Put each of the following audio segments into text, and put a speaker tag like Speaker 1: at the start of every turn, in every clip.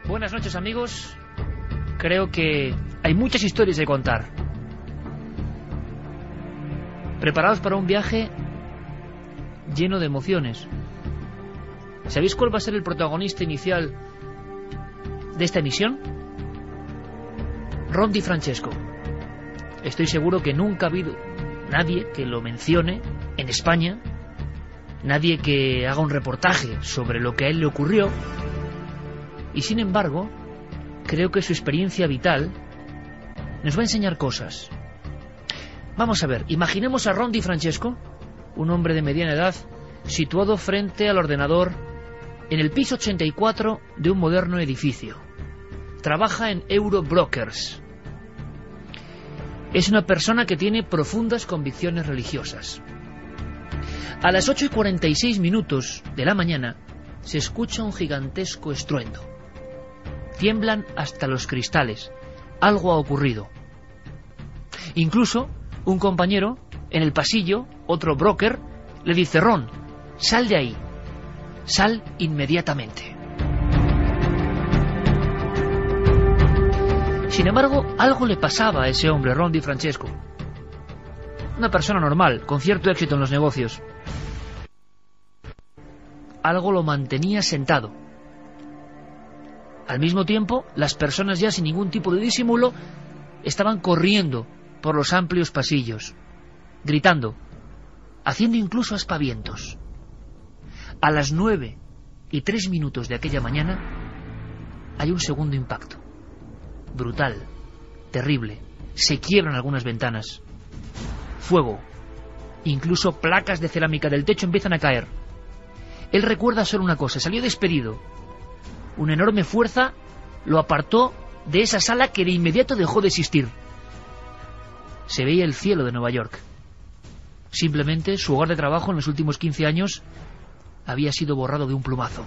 Speaker 1: Buenas noches, amigos. Creo que hay muchas historias de contar. Preparados para un viaje lleno de emociones. ¿Sabéis cuál va a ser el protagonista inicial de esta emisión? Ron DiFrancesco. Estoy seguro que nunca ha habido nadie que lo mencione en España, nadie que haga un reportaje sobre lo que a él le ocurrió, y sin embargo creo que su experiencia vital nos va a enseñar cosas. Vamos a ver, imaginemos a Ron DiFrancesco, un hombre de mediana edad, situado frente al ordenador en el piso 84 de un moderno edificio. Trabaja en Eurobrokers. Es una persona que tiene profundas convicciones religiosas. A las 8:46 de la mañana se escucha un gigantesco estruendo. Tiemblan hasta los cristales. Algo ha ocurrido. Incluso un compañero en el pasillo, otro broker, le dice: Ron, sal de ahí. Sal inmediatamente. Sin embargo, algo le pasaba a ese hombre, Ron DiFrancesco. Una persona normal, con cierto éxito en los negocios. Algo lo mantenía sentado. Al mismo tiempo, las personas, ya sin ningún tipo de disimulo, estaban corriendo por los amplios pasillos, gritando, haciendo incluso aspavientos. A las 9:03 de aquella mañana hay un segundo impacto. Brutal, terrible. Se quiebran algunas ventanas. Fuego. Incluso placas de cerámica del techo empiezan a caer. Él recuerda solo una cosa: salió despedido. Una enorme fuerza lo apartó de esa sala que de inmediato dejó de existir. Se veía el cielo de Nueva York. Simplemente su hogar de trabajo en los últimos 15 años había sido borrado de un plumazo.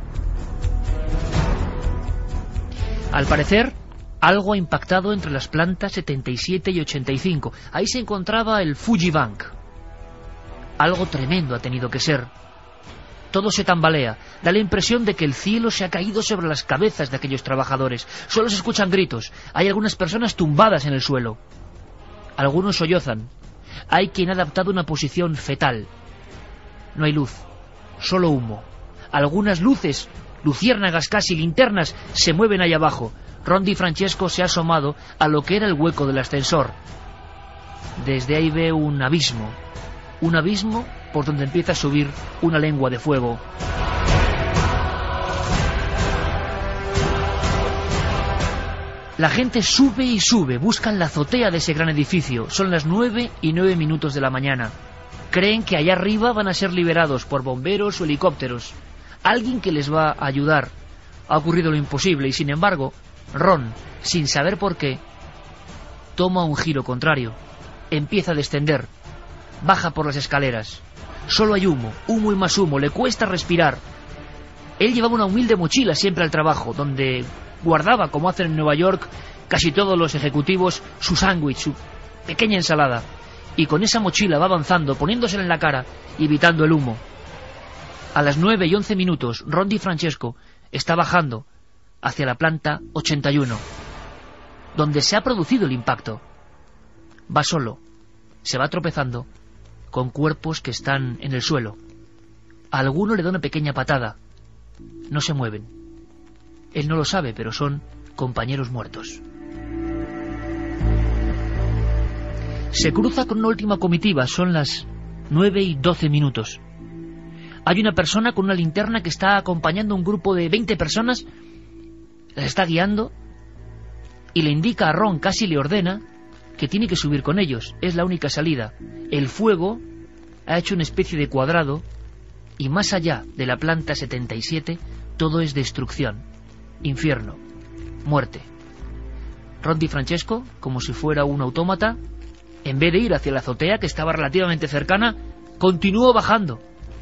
Speaker 1: Al parecer, algo ha impactado entre las plantas 77 y 85. Ahí se encontraba el Fuji Bank. Algo tremendo ha tenido que ser. Todo se tambalea. Da la impresión de que el cielo se ha caído sobre las cabezas de aquellos trabajadores. Solo se escuchan gritos. Hay algunas personas tumbadas en el suelo. Algunos sollozan. Hay quien ha adaptado una posición fetal. No hay luz, solo humo. Algunas luces, luciérnagas casi, linternas, se mueven ahí abajo. Ron DiFrancesco se ha asomado a lo que era el hueco del ascensor. Desde ahí ve un abismo por donde empieza a subir una lengua de fuego. La gente sube y sube, buscan la azotea de ese gran edificio. Son las 9:09 de la mañana. Creen que allá arriba van a ser liberados por bomberos o helicópteros. Alguien que les va a ayudar. Ha ocurrido lo imposible y, sin embargo, Ron, sin saber por qué, toma un giro contrario. Empieza a descender. Baja por las escaleras. Solo hay humo, humo y más humo. Le cuesta respirar. Él llevaba una humilde mochila siempre al trabajo, donde guardaba, como hacen en Nueva York casi todos los ejecutivos, su sándwich, su pequeña ensalada. Y con esa mochila va avanzando, poniéndosela en la cara y evitando el humo. A las 9:11, Ron DiFrancesco está bajando hacia la planta 81, donde se ha producido el impacto. Va solo, se va tropezando con cuerpos que están en el suelo. A alguno le da una pequeña patada. No se mueven. Él no lo sabe, pero son compañeros muertos. Se cruza con una última comitiva. Son las 9:12. Hay una persona con una linterna que está acompañando a un grupo de 20 personas. Las está guiando y le indica a Ron, casi le ordena, que tiene que subir con ellos. Es la única salida. El fuego ha hecho una especie de cuadrado y más allá de la planta 77 todo es destrucción, infierno, muerte. Ron DiFrancesco, como si fuera un autómata, en vez de ir hacia la azotea, que estaba relativamente cercana, continuó bajando.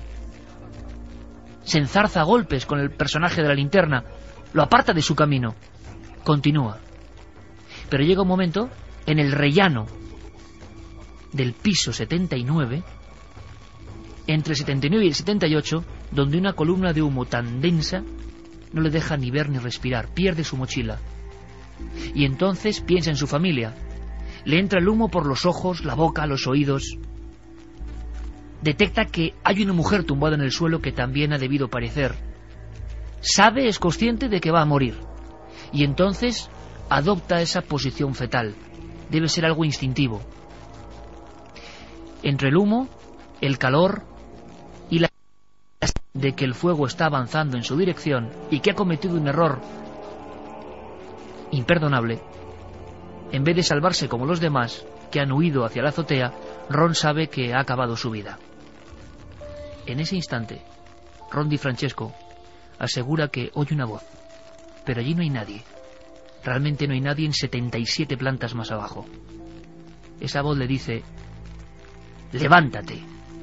Speaker 1: Se enzarza a golpes con el personaje de la linterna, lo aparta de su camino. Continúa. Pero llega un momento en el rellano del piso 79, entre el 79 y el 78, donde una columna de humo tan densa no le deja ni ver ni respirar, pierde su mochila. Y entonces piensa en su familia. Le entra el humo por los ojos, la boca, los oídos. Detecta que hay una mujer tumbada en el suelo que también ha debido parecer. Sabe, es consciente de que va a morir. Y entonces adopta esa posición fetal. Debe ser algo instintivo. Entre el humo, el calor y la de que el fuego está avanzando en su dirección y que ha cometido un error imperdonable, en vez de salvarse como los demás que han huido hacia la azotea, Ron sabe que ha acabado su vida. En ese instante, Ron DiFrancesco asegura que oye una voz, pero allí no hay nadie. Realmente no hay nadie en 77 plantas más abajo. Esa voz le dice: levántate.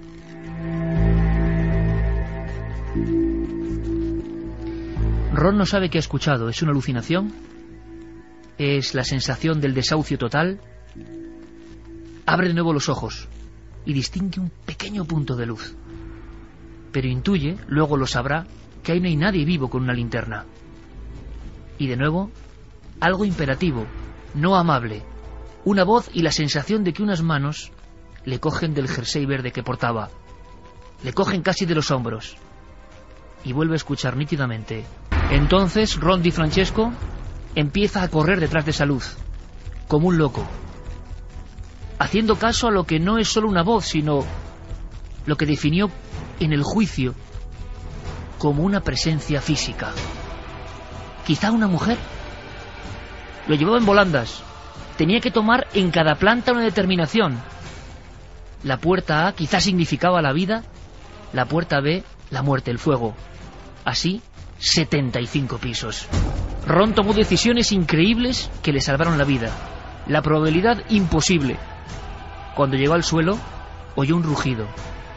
Speaker 1: Ron no sabe qué ha escuchado. ¿Es una alucinación? ¿Es la sensación del desahucio total? Abre de nuevo los ojos y distingue un pequeño punto de luz. Pero intuye, luego lo sabrá, que ahí no hay nadie vivo con una linterna. Y de nuevo, algo imperativo, no amable. Una voz y la sensación de que unas manos le cogen del jersey verde que portaba. Le cogen casi de los hombros. Y vuelve a escuchar nítidamente. Entonces Ron DiFrancesco empieza a correr detrás de esa luz, como un loco, haciendo caso a lo que no es solo una voz, sino lo que definió en el juicio como una presencia física. ¿Quizá una mujer? Lo llevaba en volandas. Tenía que tomar en cada planta una determinación. La puerta A quizá significaba la vida, la puerta B la muerte, el fuego. Así, 75 pisos. Ron tomó decisiones increíbles que le salvaron la vida. La probabilidad imposible. Cuando llegó al suelo, oyó un rugido.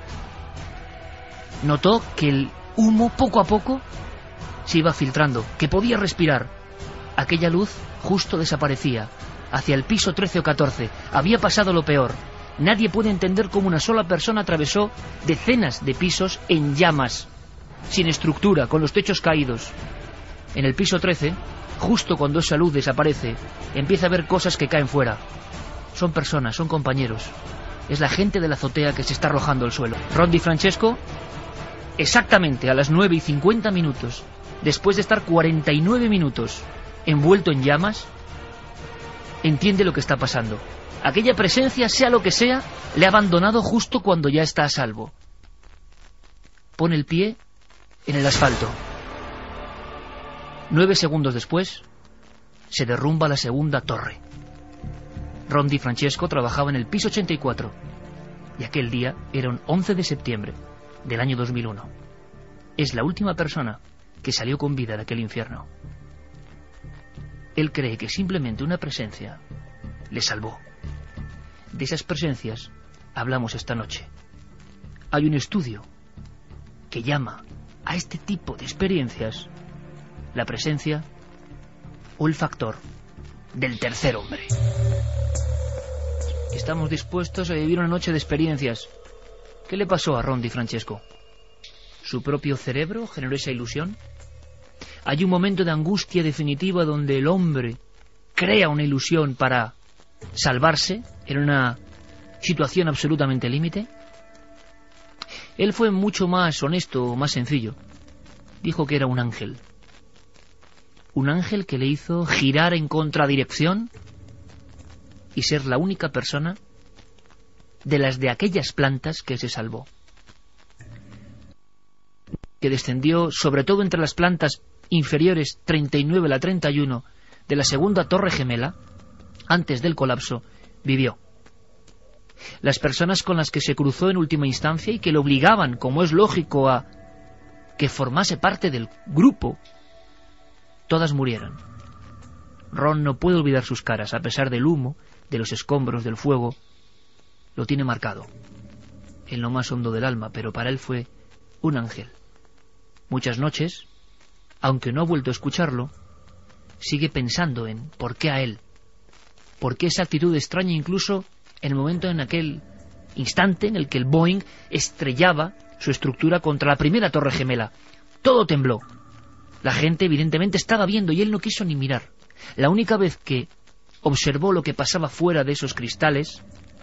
Speaker 1: Notó que el humo poco a poco se iba filtrando, que podía respirar. Aquella luz justo desaparecía. Hacia el piso 13 o 14. Había pasado lo peor. Nadie puede entender cómo una sola persona atravesó decenas de pisos en llamas, sin estructura, con los techos caídos. En el piso 13, justo cuando esa luz desaparece, empieza a ver cosas que caen fuera. Son personas, son compañeros. Es la gente de la azotea que se está arrojando al suelo. Ron DiFrancesco, exactamente a las 9:50, después de estar 49 minutos envuelto en llamas, entiende lo que está pasando. Aquella presencia, sea lo que sea, le ha abandonado justo cuando ya está a salvo. Pone el pie en el asfalto. 9 segundos después, se derrumba la segunda torre. Ron DiFrancesco trabajaba en el piso 84, y aquel día era un 11 de septiembre del año 2001. Es la última persona que salió con vida de aquel infierno. Él cree que simplemente una presencia le salvó. De esas presencias hablamos esta noche. Hay un estudio que llama a este tipo de experiencias la presencia o el factor del tercer hombre. Estamos dispuestos a vivir una noche de experiencias. ¿Qué le pasó a Ron DiFrancesco? ¿Su propio cerebro generó esa ilusión? ¿Hay un momento de angustia definitiva donde el hombre crea una ilusión para salvarse en una situación absolutamente límite? Él fue mucho más honesto, más sencillo. Dijo que era un ángel. Un ángel que le hizo girar en contradirección y ser la única persona de las de aquellas plantas que se salvó. Que descendió sobre todo entre las plantas inferiores 39 a la 31 de la segunda torre gemela, antes del colapso, vivió. Las personas con las que se cruzó en última instancia y que le obligaban, como es lógico, a que formase parte del grupo, todas murieron. Ron no puede olvidar sus caras, a pesar del humo, de los escombros, del fuego. Lo tiene marcado en lo más hondo del alma, pero para él fue un ángel. Muchas noches, aunque no ha vuelto a escucharlo, sigue pensando en por qué a él, por qué esa actitud extraña, incluso en el momento, en aquel instante en el que el Boeing estrellaba su estructura contra la primera torre gemela. Todo tembló. La gente evidentemente estaba viendo y él no quiso ni mirar. La única vez que observó lo que pasaba fuera de esos cristales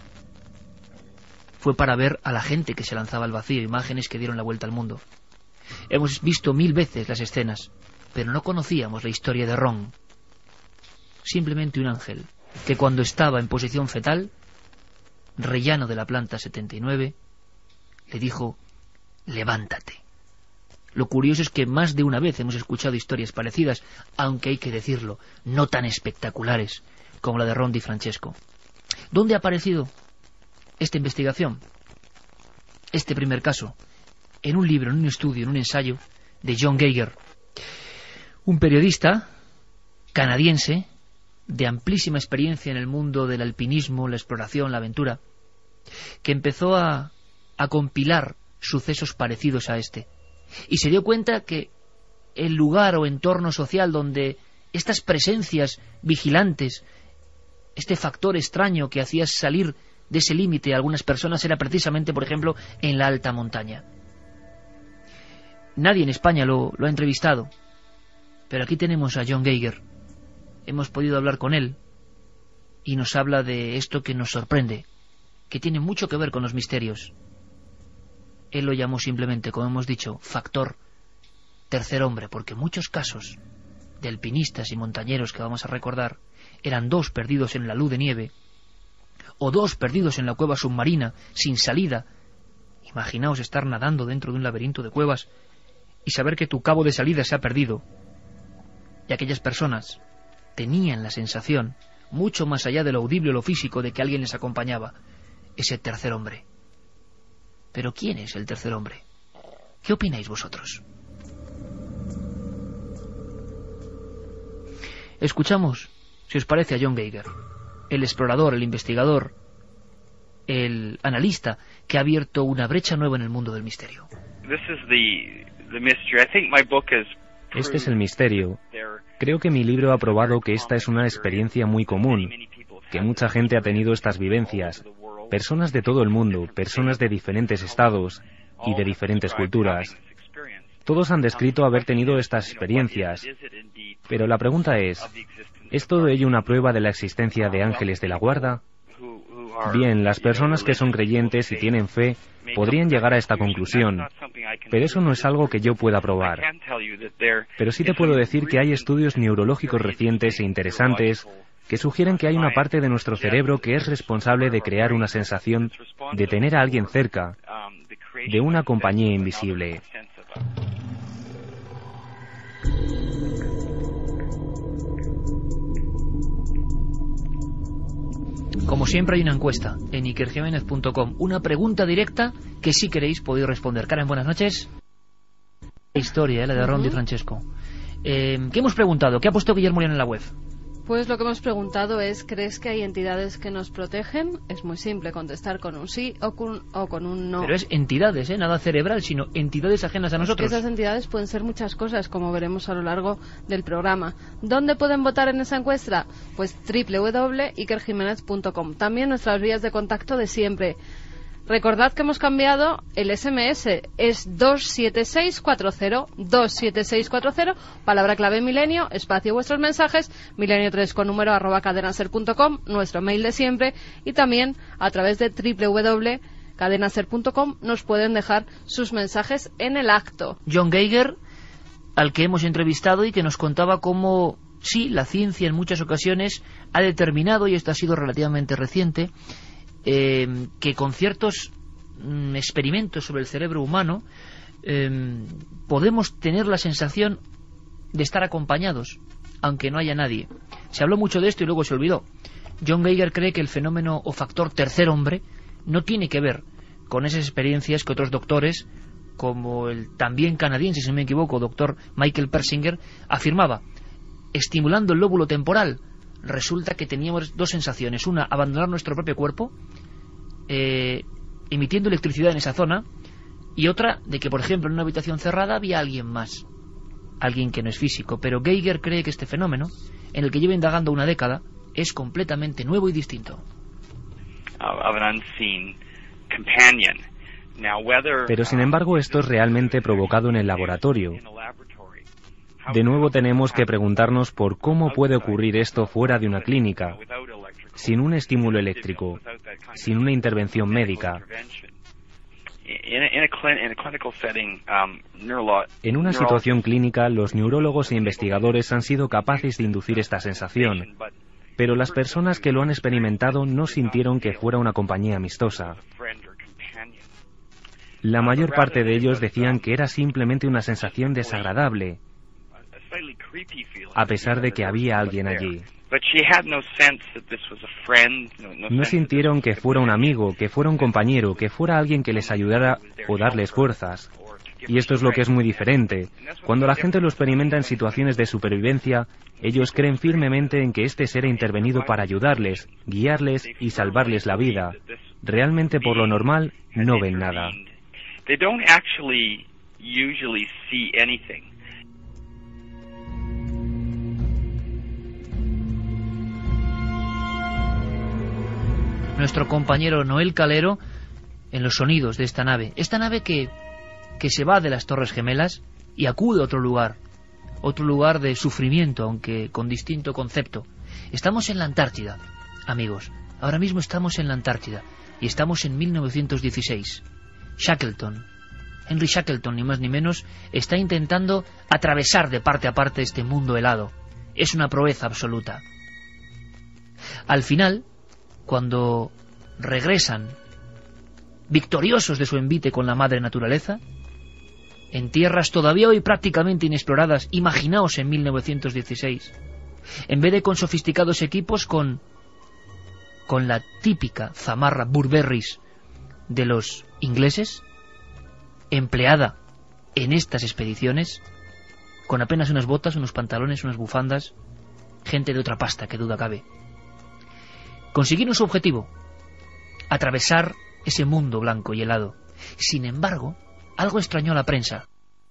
Speaker 1: fue para ver a la gente que se lanzaba al vacío, imágenes que dieron la vuelta al mundo. Hemos visto 1000 veces las escenas, pero no conocíamos la historia de Ron. Simplemente un ángel que cuando estaba en posición fetal, rellano de la planta 79, le dijo: levántate. Lo curioso es que más de una vez hemos escuchado historias parecidas, aunque hay que decirlo, no tan espectaculares como la de Ron DiFrancesco. ¿Dónde ha aparecido esta investigación? Este primer caso, en un libro, en un estudio, en un ensayo de John Geiger, un periodista canadiense de amplísima experiencia en el mundo del alpinismo, la exploración, la aventura, que empezó a compilar sucesos parecidos a este, y se dio cuenta que el lugar o entorno social donde estas presencias vigilantes, este factor extraño que hacía salir de ese límite a algunas personas, era precisamente, por ejemplo, en la alta montaña. Nadie en España lo ha entrevistado, pero aquí tenemos a John Geiger. Hemos podido hablar con él y nos habla de esto que nos sorprende, que tiene mucho que ver con los misterios. Él lo llamó simplemente, como hemos dicho, factor tercer hombre, porque muchos casos de alpinistas y montañeros que vamos a recordar eran 2 perdidos en la luz de nieve, o 2 perdidos en la cueva submarina, sin salida. Imaginaos estar nadando dentro de un laberinto de cuevas y saber que tu cabo de salida se ha perdido. Y aquellas personas tenían la sensación, mucho más allá de lo audible o lo físico, de que alguien les acompañaba, ese tercer hombre. Pero ¿quién es el tercer hombre? ¿Qué opináis vosotros? Escuchamos, si os parece, a John Geiger, el explorador, el investigador, el analista que ha abierto una brecha nueva en el mundo del misterio.
Speaker 2: Este es el misterio. Creo que mi libro ha probado que esta es una experiencia muy común, que mucha gente ha tenido estas vivencias, personas de todo el mundo, personas de diferentes estados y de diferentes culturas. Todos han descrito haber tenido estas experiencias, pero la pregunta ¿es todo ello una prueba de la existencia de ángeles de la guarda? Bien, las personas que son creyentes y tienen fe podrían llegar a esta conclusión, pero eso no es algo que yo pueda probar. Pero sí te puedo decir que hay estudios neurológicos recientes e interesantes que sugieren que hay una parte de nuestro cerebro que es responsable de crear una sensación de tener a alguien cerca, de una compañía invisible.
Speaker 1: Como siempre hay una encuesta en ikerjimenez.com, una pregunta directa que si queréis podéis responder. Karen, buenas noches. Historia, la de Ron DiFrancesco. ¿Qué hemos preguntado? ¿Qué ha puesto Guillermo León en la web?
Speaker 3: Pues lo que hemos preguntado es: ¿crees que hay entidades que nos protegen? Es muy simple contestar con un sí o con un no.
Speaker 1: Pero es entidades, nada cerebral, sino entidades ajenas a nosotros.
Speaker 3: Esas entidades pueden ser muchas cosas, como veremos a lo largo del programa. ¿Dónde pueden votar en esa encuesta? Pues www.ikerjimenez.com. También nuestras vías de contacto de siempre. Recordad que hemos cambiado el SMS, es 27640, palabra clave milenio, espacio vuestros mensajes, milenio3 con número @cadenaser.com, nuestro mail de siempre, y también a través de www.cadenaser.com nos pueden dejar sus mensajes en el acto.
Speaker 1: John Geiger, al que hemos entrevistado y que nos contaba cómo, sí, la ciencia en muchas ocasiones ha determinado, y esto ha sido relativamente reciente, que con ciertos experimentos sobre el cerebro humano podemos tener la sensación de estar acompañados, aunque no haya nadie. Se habló mucho de esto y luego se olvidó. John Geiger cree que el fenómeno o factor tercer hombre no tiene que ver con esas experiencias que otros doctores, como el también canadiense, si no me equivoco, doctor Michael Persinger, afirmaba. Estimulando el lóbulo temporal, resulta que teníamos 2 sensaciones: una, abandonar nuestro propio cuerpo, emitiendo electricidad en esa zona, y otra, de que por ejemplo en una habitación cerrada había alguien más, alguien que no es físico. Pero Geiger cree que este fenómeno, en el que lleva indagando una década, es completamente nuevo y distinto.
Speaker 2: Pero sin embargo esto es realmente provocado en el laboratorio. De nuevo tenemos que preguntarnos por cómo puede ocurrir esto fuera de una clínica, sin un estímulo eléctrico, sin una intervención médica. En una situación clínica, los neurólogos e investigadores han sido capaces de inducir esta sensación, pero las personas que lo han experimentado no sintieron que fuera una compañía amistosa. La mayor parte de ellos decían que era simplemente una sensación desagradable, a pesar de que había alguien allí. No sintieron que fuera un amigo, que fuera un compañero, que fuera alguien que les ayudara o darles fuerzas. Y esto es lo que es muy diferente. Cuando la gente lo experimenta en situaciones de supervivencia, ellos creen firmemente en que este ser ha intervenido para ayudarles, guiarles y salvarles la vida. Realmente, por lo normal, no ven nada.
Speaker 1: Nuestro compañero Noel Calero en los sonidos de esta nave que se va de las Torres Gemelas y acude a otro lugar de sufrimiento, aunque con distinto concepto. Estamos en la Antártida, amigos, ahora mismo estamos en la Antártida y estamos en 1916. Henry Shackleton, ni más ni menos, está intentando atravesar de parte a parte este mundo helado. Es una proeza absoluta. Al final, cuando regresan victoriosos de su envite con la madre naturaleza, en tierras todavía hoy prácticamente inexploradas, imaginaos en 1916, en vez de con sofisticados equipos, con la típica zamarra Burberrys de los ingleses, empleada en estas expediciones, con apenas unas botas, unos pantalones, unas bufandas, gente de otra pasta, que duda cabe. Consiguieron su objetivo, atravesar ese mundo blanco y helado. Sin embargo, algo extrañó a la prensa.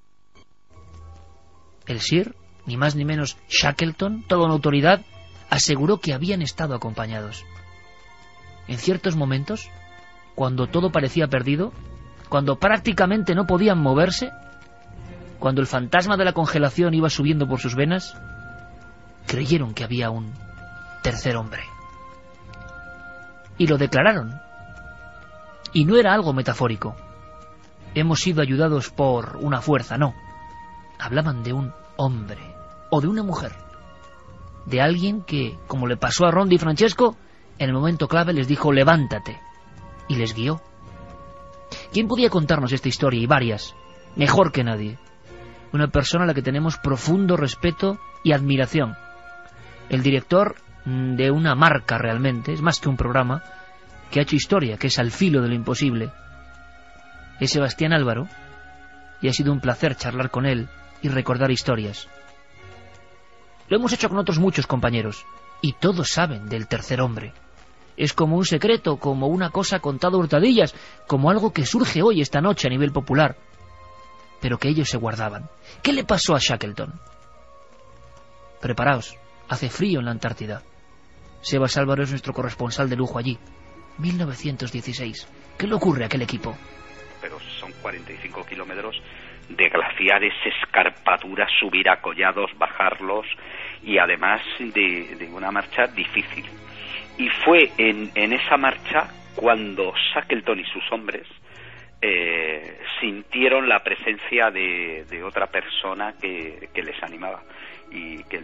Speaker 1: El Sir, ni más ni menos Shackleton, toda una autoridad, aseguró que habían estado acompañados. En ciertos momentos, cuando todo parecía perdido, cuando prácticamente no podían moverse, cuando el fantasma de la congelación iba subiendo por sus venas, creyeron que había un tercer hombre. Y lo declararon. Y no era algo metafórico. Hemos sido ayudados por una fuerza, no. Hablaban de un hombre o de una mujer. De alguien que, como le pasó a Ron Di Francesco, en el momento clave les dijo levántate. Y les guió. ¿Quién podía contarnos esta historia? Y varias. Mejor que nadie. Una persona a la que tenemos profundo respeto y admiración. El director de una marca realmente, es más que un programa, que ha hecho historia, que es Al filo de lo imposible. Es Sebastián Álvaro, y ha sido un placer charlar con él y recordar historias. Lo hemos hecho con otros muchos compañeros, y todos saben del tercer hombre. Es como un secreto, como una cosa contada a hurtadillas, como algo que surge hoy, esta noche, a nivel popular, pero que ellos se guardaban. ¿Qué le pasó a Shackleton? Preparaos, hace frío en la Antártida. Sebas Álvaro es nuestro corresponsal de lujo allí. 1916. ¿Qué le ocurre a aquel equipo?
Speaker 4: Pero son 45 kilómetros de glaciares, escarpaduras, subir a collados, bajarlos, y además de una marcha difícil. Y fue en esa marcha cuando Shackleton y sus hombres sintieron la presencia de otra persona que les animaba y que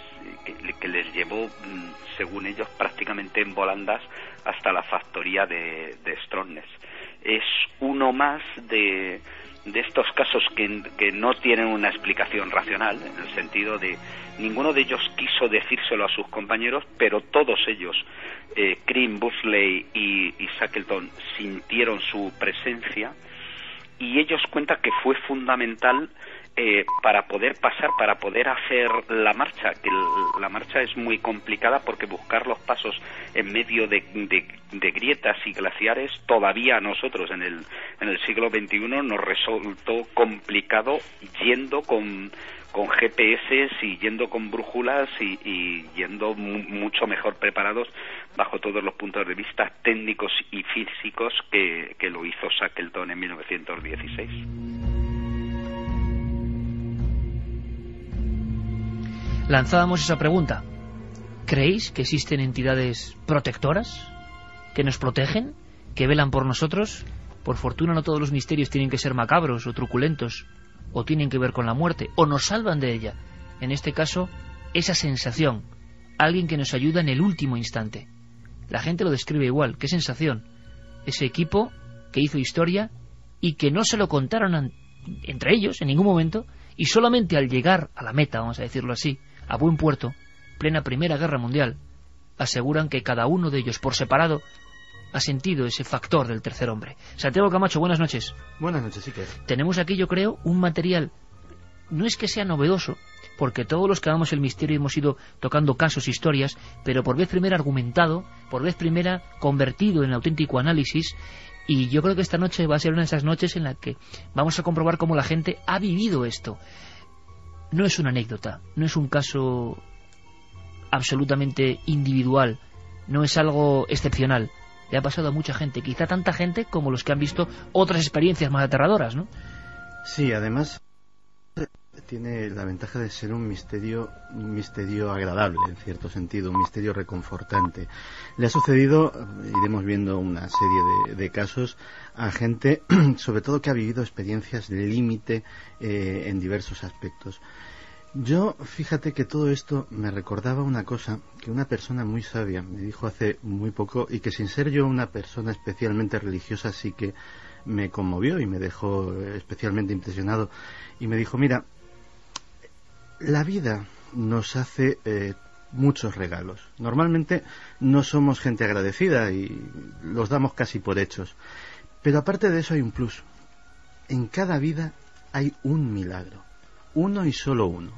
Speaker 4: les llevó, según ellos, prácticamente en volandas hasta la factoría de Stromness. Es uno más de estos casos que no tienen una explicación racional, en el sentido de ninguno de ellos quiso decírselo a sus compañeros, pero todos ellos, Crean, Busley y Shackleton, sintieron su presencia, y ellos cuentan que fue fundamental para poder pasar, para poder hacer la marcha, que la marcha es muy complicada porque buscar los pasos en medio de grietas y glaciares todavía a nosotros en el siglo XXI nos resultó complicado, yendo con GPS y yendo con brújulas y yendo mucho mejor preparados bajo todos los puntos de vista técnicos y físicos que lo hizo Shackleton en 1916.
Speaker 1: lanzábamos esa pregunta. ¿Creéis que existen entidades protectoras que nos protegen, que velan por nosotros? Por fortuna no todos los misterios tienen que ser macabros o truculentos, o tienen que ver con la muerte, o nos salvan de ella. En este caso, esa sensación, alguien que nos ayuda en el último instante. La gente lo describe igual. ¿Qué sensación? Ese equipo que hizo historia y que no se lo contaron entre ellos en ningún momento, y solamente al llegar a la meta, vamos a decirlo así, a buen puerto, plena Primera Guerra Mundial, aseguran que cada uno de ellos por separado ha sentido ese factor del tercer hombre. Santiago Camacho, buenas noches.
Speaker 5: Buenas noches, sí que.
Speaker 1: Tenemos aquí, yo creo, un material, no es que sea novedoso, porque todos los que hagamos el misterio hemos ido tocando casos, historias, pero por vez primera argumentado, por vez primera convertido en auténtico análisis, y yo creo que esta noche va a ser una de esas noches en la que vamos a comprobar cómo la gente ha vivido esto. No es una anécdota, no es un caso absolutamente individual, no es algo excepcional. Le ha pasado a mucha gente, quizá tanta gente como los que han visto otras experiencias más aterradoras, ¿no?
Speaker 5: Sí, además tiene la ventaja de ser un misterio agradable, en cierto sentido, un misterio reconfortante. Le ha sucedido, iremos viendo una serie de casos, a gente, sobre todo que ha vivido experiencias de límite en diversos aspectos. Yo, fíjate que todo esto me recordaba una cosa que una persona muy sabia me dijo hace muy poco, y que sin ser yo una persona especialmente religiosa sí que me conmovió y me dejó especialmente impresionado. Y me dijo, mira, la vida nos hace muchos regalos. Normalmente no somos gente agradecida y los damos casi por hechos. Pero aparte de eso hay un plus. En cada vida hay un milagro. Uno y solo uno.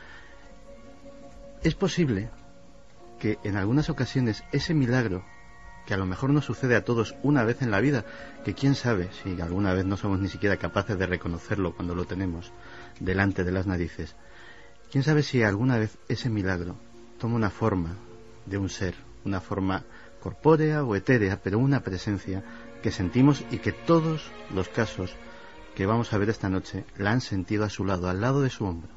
Speaker 5: Es posible que en algunas ocasiones ese milagro, que a lo mejor nos sucede a todos una vez en la vida, que quién sabe si alguna vez no somos ni siquiera capaces de reconocerlo cuando lo tenemos delante de las narices, quién sabe si alguna vez ese milagro toma una forma de un ser, una forma corpórea o etérea, pero una presencia que sentimos, y que todos los casos que vamos a ver esta noche la han sentido a su lado, al lado de su hombro.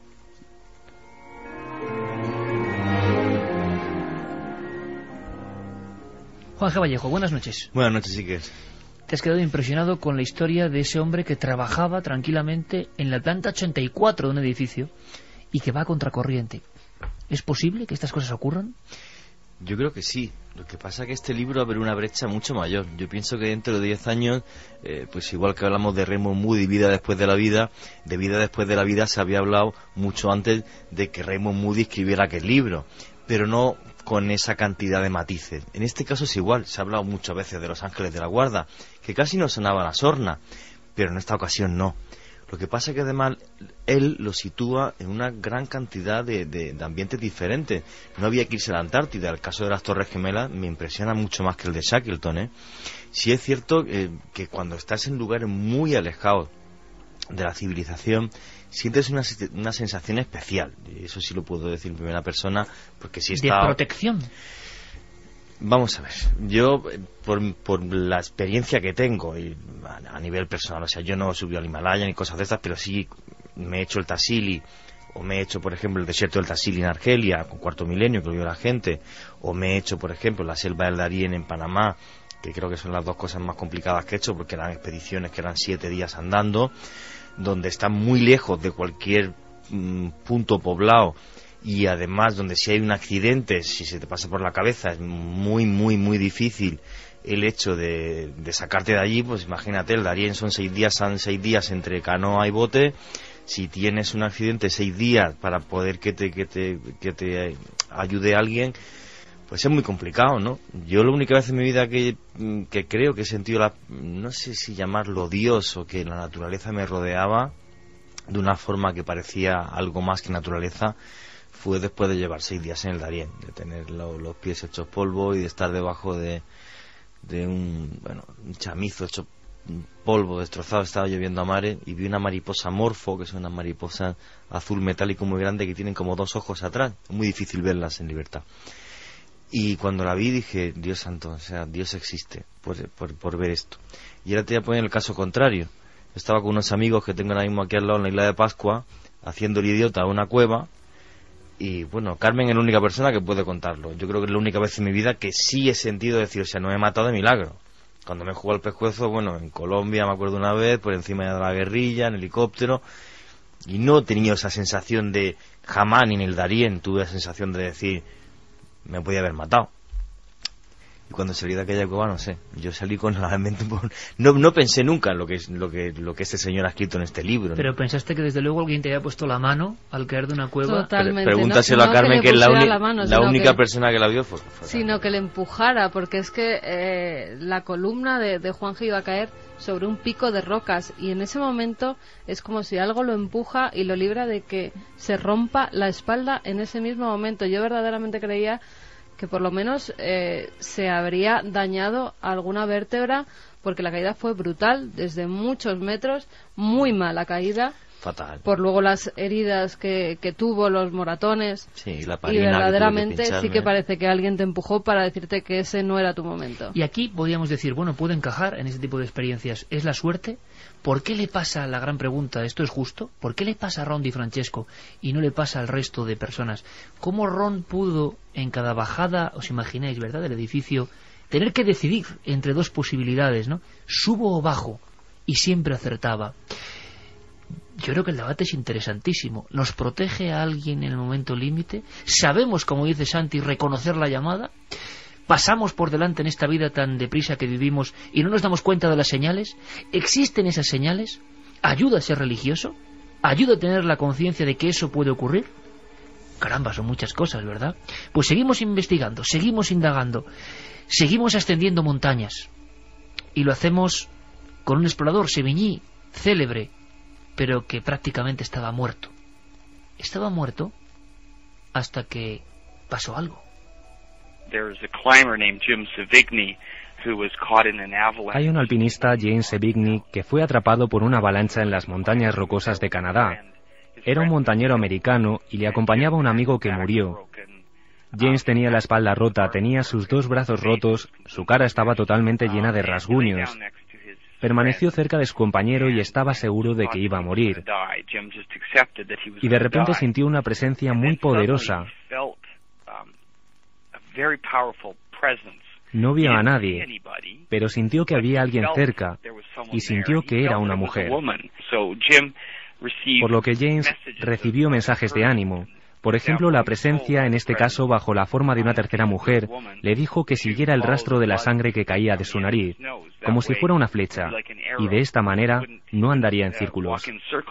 Speaker 1: Juan G. Vallejo, buenas noches.
Speaker 6: Buenas noches, Iker.
Speaker 1: Te has quedado impresionado con la historia de ese hombre que trabajaba tranquilamente en la planta 84 de un edificio y que va a contracorriente. ¿Es posible que estas cosas ocurran?
Speaker 6: Yo creo que sí. Lo que pasa es que este libro abre una brecha mucho mayor. Yo pienso que dentro de 10 años, pues igual que hablamos de Raymond Moody, vida después de la vida, de vida después de la vida se había hablado mucho antes de que Raymond Moody escribiera aquel libro, pero no con esa cantidad de matices. En este caso es igual. Se ha hablado muchas veces de Los Ángeles de la Guarda, que casi no sonaban a sorna, pero en esta ocasión no. Lo que pasa es que además él lo sitúa en una gran cantidad de ambientes diferentes. No había que irse a la Antártida. El caso de las Torres Gemelas me impresiona mucho más que el de Shackleton, Sí es cierto que cuando estás en lugares muy alejados de la civilización, sientes una sensación especial. Eso sí lo puedo decir en primera persona, porque si está...
Speaker 1: ¿De protección?
Speaker 6: Vamos a ver, yo por la experiencia que tengo y a nivel personal, o sea, yo no subí al Himalaya ni cosas de estas, pero sí me he hecho el Tassili, o me he hecho, por ejemplo, el desierto del Tassili en Argelia, con Cuarto Milenio, que lo vio la gente, o me he hecho, por ejemplo, la selva del Darién en Panamá, que creo que son las dos cosas más complicadas que he hecho, porque eran expediciones que eran 7 días andando, donde están muy lejos de cualquier punto poblado, y además donde si hay un accidente, si se te pasa por la cabeza, es muy, muy, muy difícil el hecho de sacarte de allí. Pues imagínate, el Darién son 6 días entre canoa y bote. Si tienes un accidente 6 días para poder que te ayude alguien, pues es muy complicado, ¿no? Yo la única vez en mi vida que creo que he sentido no sé si llamarlo Dios, o que la naturaleza me rodeaba de una forma que parecía algo más que naturaleza, fue después de llevar 6 días en el Darién, de tener los pies hechos polvo y de estar debajo de un chamizo hecho polvo, destrozado. Estaba lloviendo a mares y vi una mariposa morfo, que son unas mariposas azul metálico muy grande que tienen como 2 ojos atrás. Es muy difícil verlas en libertad. Y cuando la vi dije, Dios santo, o sea, Dios existe por ver esto. Y ahora te voy a poner el caso contrario. Estaba con unos amigos que tengo ahora mismo aquí al lado en la isla de Pascua, haciendo el idiota a una cueva, Y bueno, Carmen es la única persona que puede contarlo. Yo creo que es la única vez en mi vida que sí he sentido decir, o sea, no me he matado de milagro. Cuando me jugó al pescuezo, bueno, en Colombia me acuerdo una vez, por encima de la guerrilla, en helicóptero, y no he tenido esa sensación de, jamás ni en el Darién tuve la sensación de decir, me podía haber matado. Y cuando salí de aquella cueva, no sé, yo salí con la mente... No pensé nunca en lo que este señor ha escrito en este libro, ¿no?
Speaker 1: Pero pensaste que desde luego alguien te había puesto la mano al caer de una cueva.
Speaker 3: Totalmente.
Speaker 6: Pregúntaselo a Carmen, que es la única persona que la vio.
Speaker 3: Sino que le empujara, porque es que la columna de Juanje iba a caer sobre un pico de rocas, y en ese momento es como si algo lo empuja y lo libra de que se rompa la espalda en ese mismo momento. Yo verdaderamente creía que por lo menos se habría dañado alguna vértebra, porque la caída fue brutal, desde muchos metros, muy mala caída.
Speaker 6: Fatal.
Speaker 3: Por luego las heridas que tuvo, los moratones.
Speaker 6: Sí, la
Speaker 3: y verdaderamente sí que parece que alguien te empujó para decirte que ese no era tu momento.
Speaker 1: Y aquí podríamos decir, bueno, puede encajar en ese tipo de experiencias. ¿Es la suerte? ¿Por qué le pasa, la gran pregunta, esto es justo? ¿Por qué le pasa a Ron Di Francesco y no le pasa al resto de personas? ¿Cómo Ron pudo, en cada bajada, os imagináis, ¿verdad?, del edificio, tener que decidir entre dos posibilidades, ¿no? ¿Subo o bajo? Y siempre acertaba. Yo creo que el debate es interesantísimo. ¿Nos protege a alguien en el momento límite? ¿Sabemos, como dice Santi, reconocer la llamada? ¿Pasamos por delante en esta vida tan deprisa que vivimos y no nos damos cuenta de las señales? ¿Existen esas señales? ¿Ayuda a ser religioso? ¿Ayuda a tener la conciencia de que eso puede ocurrir? Caramba, son muchas cosas, ¿verdad? Pues seguimos investigando, seguimos indagando, seguimos ascendiendo montañas. Y lo hacemos con un explorador, Sevigny, célebre, pero que prácticamente estaba muerto. Estaba muerto hasta que pasó algo.
Speaker 2: Hay un alpinista, James Sevigny, que fue atrapado por una avalancha en las montañas rocosas de Canadá. Era un montañero americano y le acompañaba un amigo que murió. James tenía la espalda rota, tenía sus dos brazos rotos, su cara estaba totalmente llena de rasguños. Permaneció cerca de su compañero y estaba seguro de que iba a morir. Y de repente sintió una presencia muy poderosa. No vio a nadie, pero sintió que había alguien cerca y sintió que era una mujer. Por lo que James recibió mensajes de ánimo. Por ejemplo, la presencia, en este caso bajo la forma de una tercera mujer, le dijo que siguiera el rastro de la sangre que caía de su nariz, como si fuera una flecha, y de esta manera no andaría en círculos.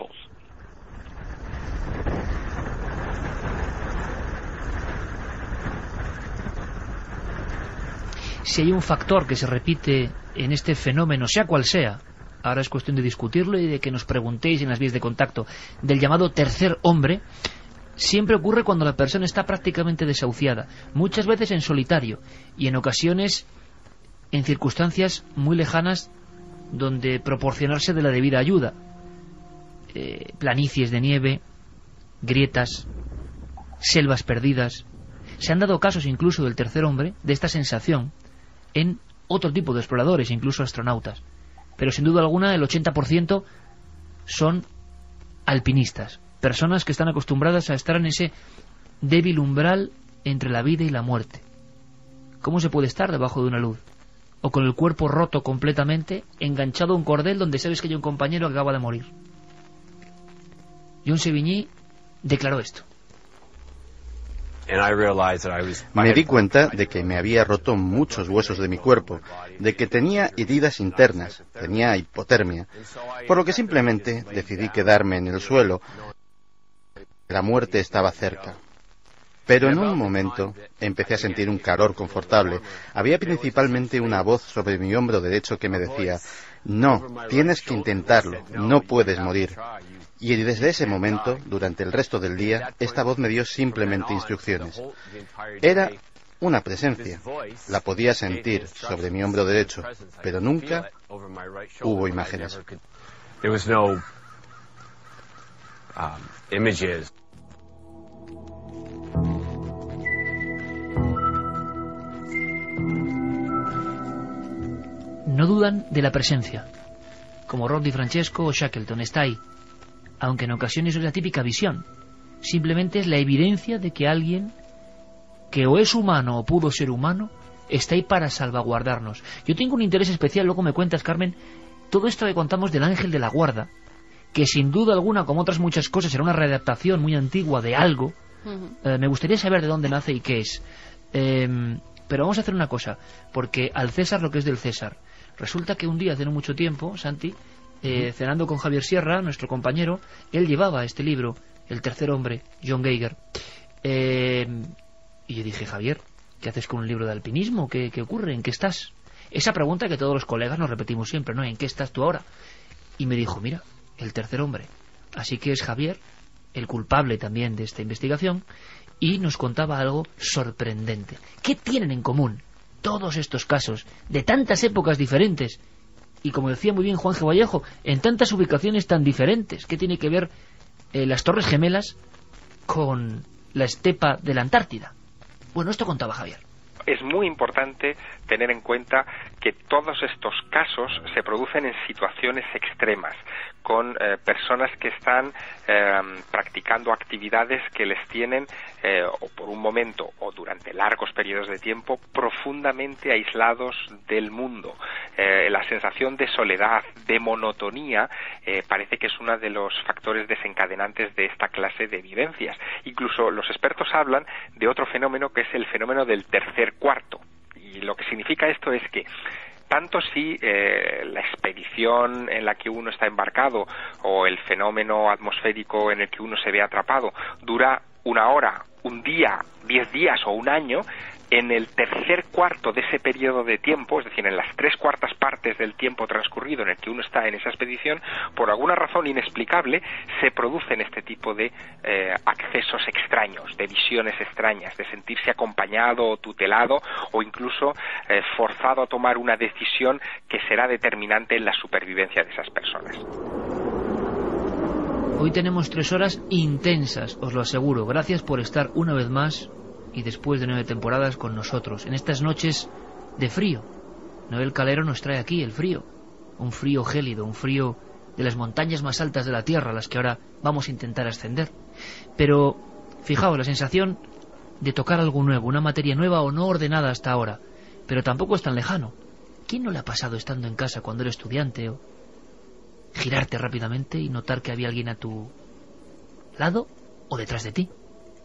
Speaker 1: Si hay un factor que se repite en este fenómeno, sea cual sea, ahora es cuestión de discutirlo y de que nos preguntéis en las vías de contacto, del llamado tercer hombre, siempre ocurre cuando la persona está prácticamente desahuciada, muchas veces en solitario y en ocasiones en circunstancias muy lejanas donde proporcionarse de la debida ayuda. Planicies de nieve, grietas, selvas perdidas. Se han dado casos incluso del tercer hombre, de esta sensación, en otro tipo de exploradores, incluso astronautas. Pero sin duda alguna el 80% son alpinistas. Personas que están acostumbradas a estar en ese débil umbral entre la vida y la muerte. ¿Cómo se puede estar debajo de una luz? O con el cuerpo roto completamente, enganchado a un cordel donde sabes que hay un compañero que acaba de morir. John Sevigny declaró esto.
Speaker 5: Me di cuenta de que me había roto muchos huesos de mi cuerpo, de que tenía heridas internas, tenía hipotermia, por lo que simplemente decidí quedarme en el suelo. La muerte estaba cerca. Pero en un momento empecé a sentir un calor confortable. Había principalmente una voz sobre mi hombro derecho que me decía: no, tienes que intentarlo, no puedes morir. Y desde ese momento, durante el resto del día, esta voz me dio simplemente instrucciones. Era una presencia, la podía sentir sobre mi hombro derecho, pero nunca hubo imágenes.
Speaker 1: No dudan de la presencia, como Ron Di Francesco o Shackleton, está ahí, aunque en ocasiones es la típica visión, simplemente es la evidencia de que alguien que o es humano o pudo ser humano está ahí para salvaguardarnos. Yo tengo un interés especial, luego me cuentas, Carmen, todo esto que contamos del ángel de la guarda, que sin duda alguna, como otras muchas cosas, era una readaptación muy antigua de algo. Me gustaría saber de dónde nace y qué es. Pero vamos a hacer una cosa, porque al César lo que es del César. Resulta que un día, hace no mucho tiempo, Santi, cenando con Javier Sierra, nuestro compañero, él llevaba este libro, El tercer hombre, John Geiger. Y yo dije, Javier, ¿qué haces con un libro de alpinismo? ¿Qué ocurre? ¿En qué estás? Esa pregunta que todos los colegas nos repetimos siempre, ¿no? ¿En qué estás tú ahora? Y me dijo, mira, El tercer hombre. Así que es Javier el culpable también de esta investigación, y nos contaba algo sorprendente. ¿Qué tienen en común todos estos casos de tantas épocas diferentes? Y como decía muy bien Juan G. Vallejo, en tantas ubicaciones tan diferentes. ¿Qué tiene que ver las Torres Gemelas con la estepa de la Antártida? Bueno, esto contaba Javier.
Speaker 7: Es muy importante tener en cuenta que todos estos casos se producen en situaciones extremas, con personas que están practicando actividades que les tienen, o por un momento o durante largos periodos de tiempo, profundamente aislados del mundo. La sensación de soledad, de monotonía, parece que es uno de los factores desencadenantes de esta clase de vivencias. Incluso los expertos hablan de otro fenómeno que es el fenómeno del tercer cuarto. Y lo que significa esto es que tanto si la expedición en la que uno está embarcado o el fenómeno atmosférico en el que uno se ve atrapado dura una hora, un día, 10 días o un año, en el tercer cuarto de ese periodo de tiempo, es decir, en las 3/4 partes del tiempo transcurrido en el que uno está en esa expedición, por alguna razón inexplicable, se producen este tipo de accesos extraños, de visiones extrañas, de sentirse acompañado o tutelado o incluso forzado a tomar una decisión que será determinante en la supervivencia de esas personas.
Speaker 1: Hoy tenemos 3 horas intensas, os lo aseguro. Gracias por estar una vez más y después de 9 temporadas con nosotros, en estas noches de frío. Noel Calero nos trae aquí el frío, un frío gélido, un frío de las montañas más altas de la Tierra, las que ahora vamos a intentar ascender. Pero, fijaos, la sensación de tocar algo nuevo, una materia nueva o no ordenada hasta ahora, pero tampoco es tan lejano. ¿Quién no le ha pasado estando en casa cuando era estudiante o girarte rápidamente y notar que había alguien a tu lado o detrás de ti?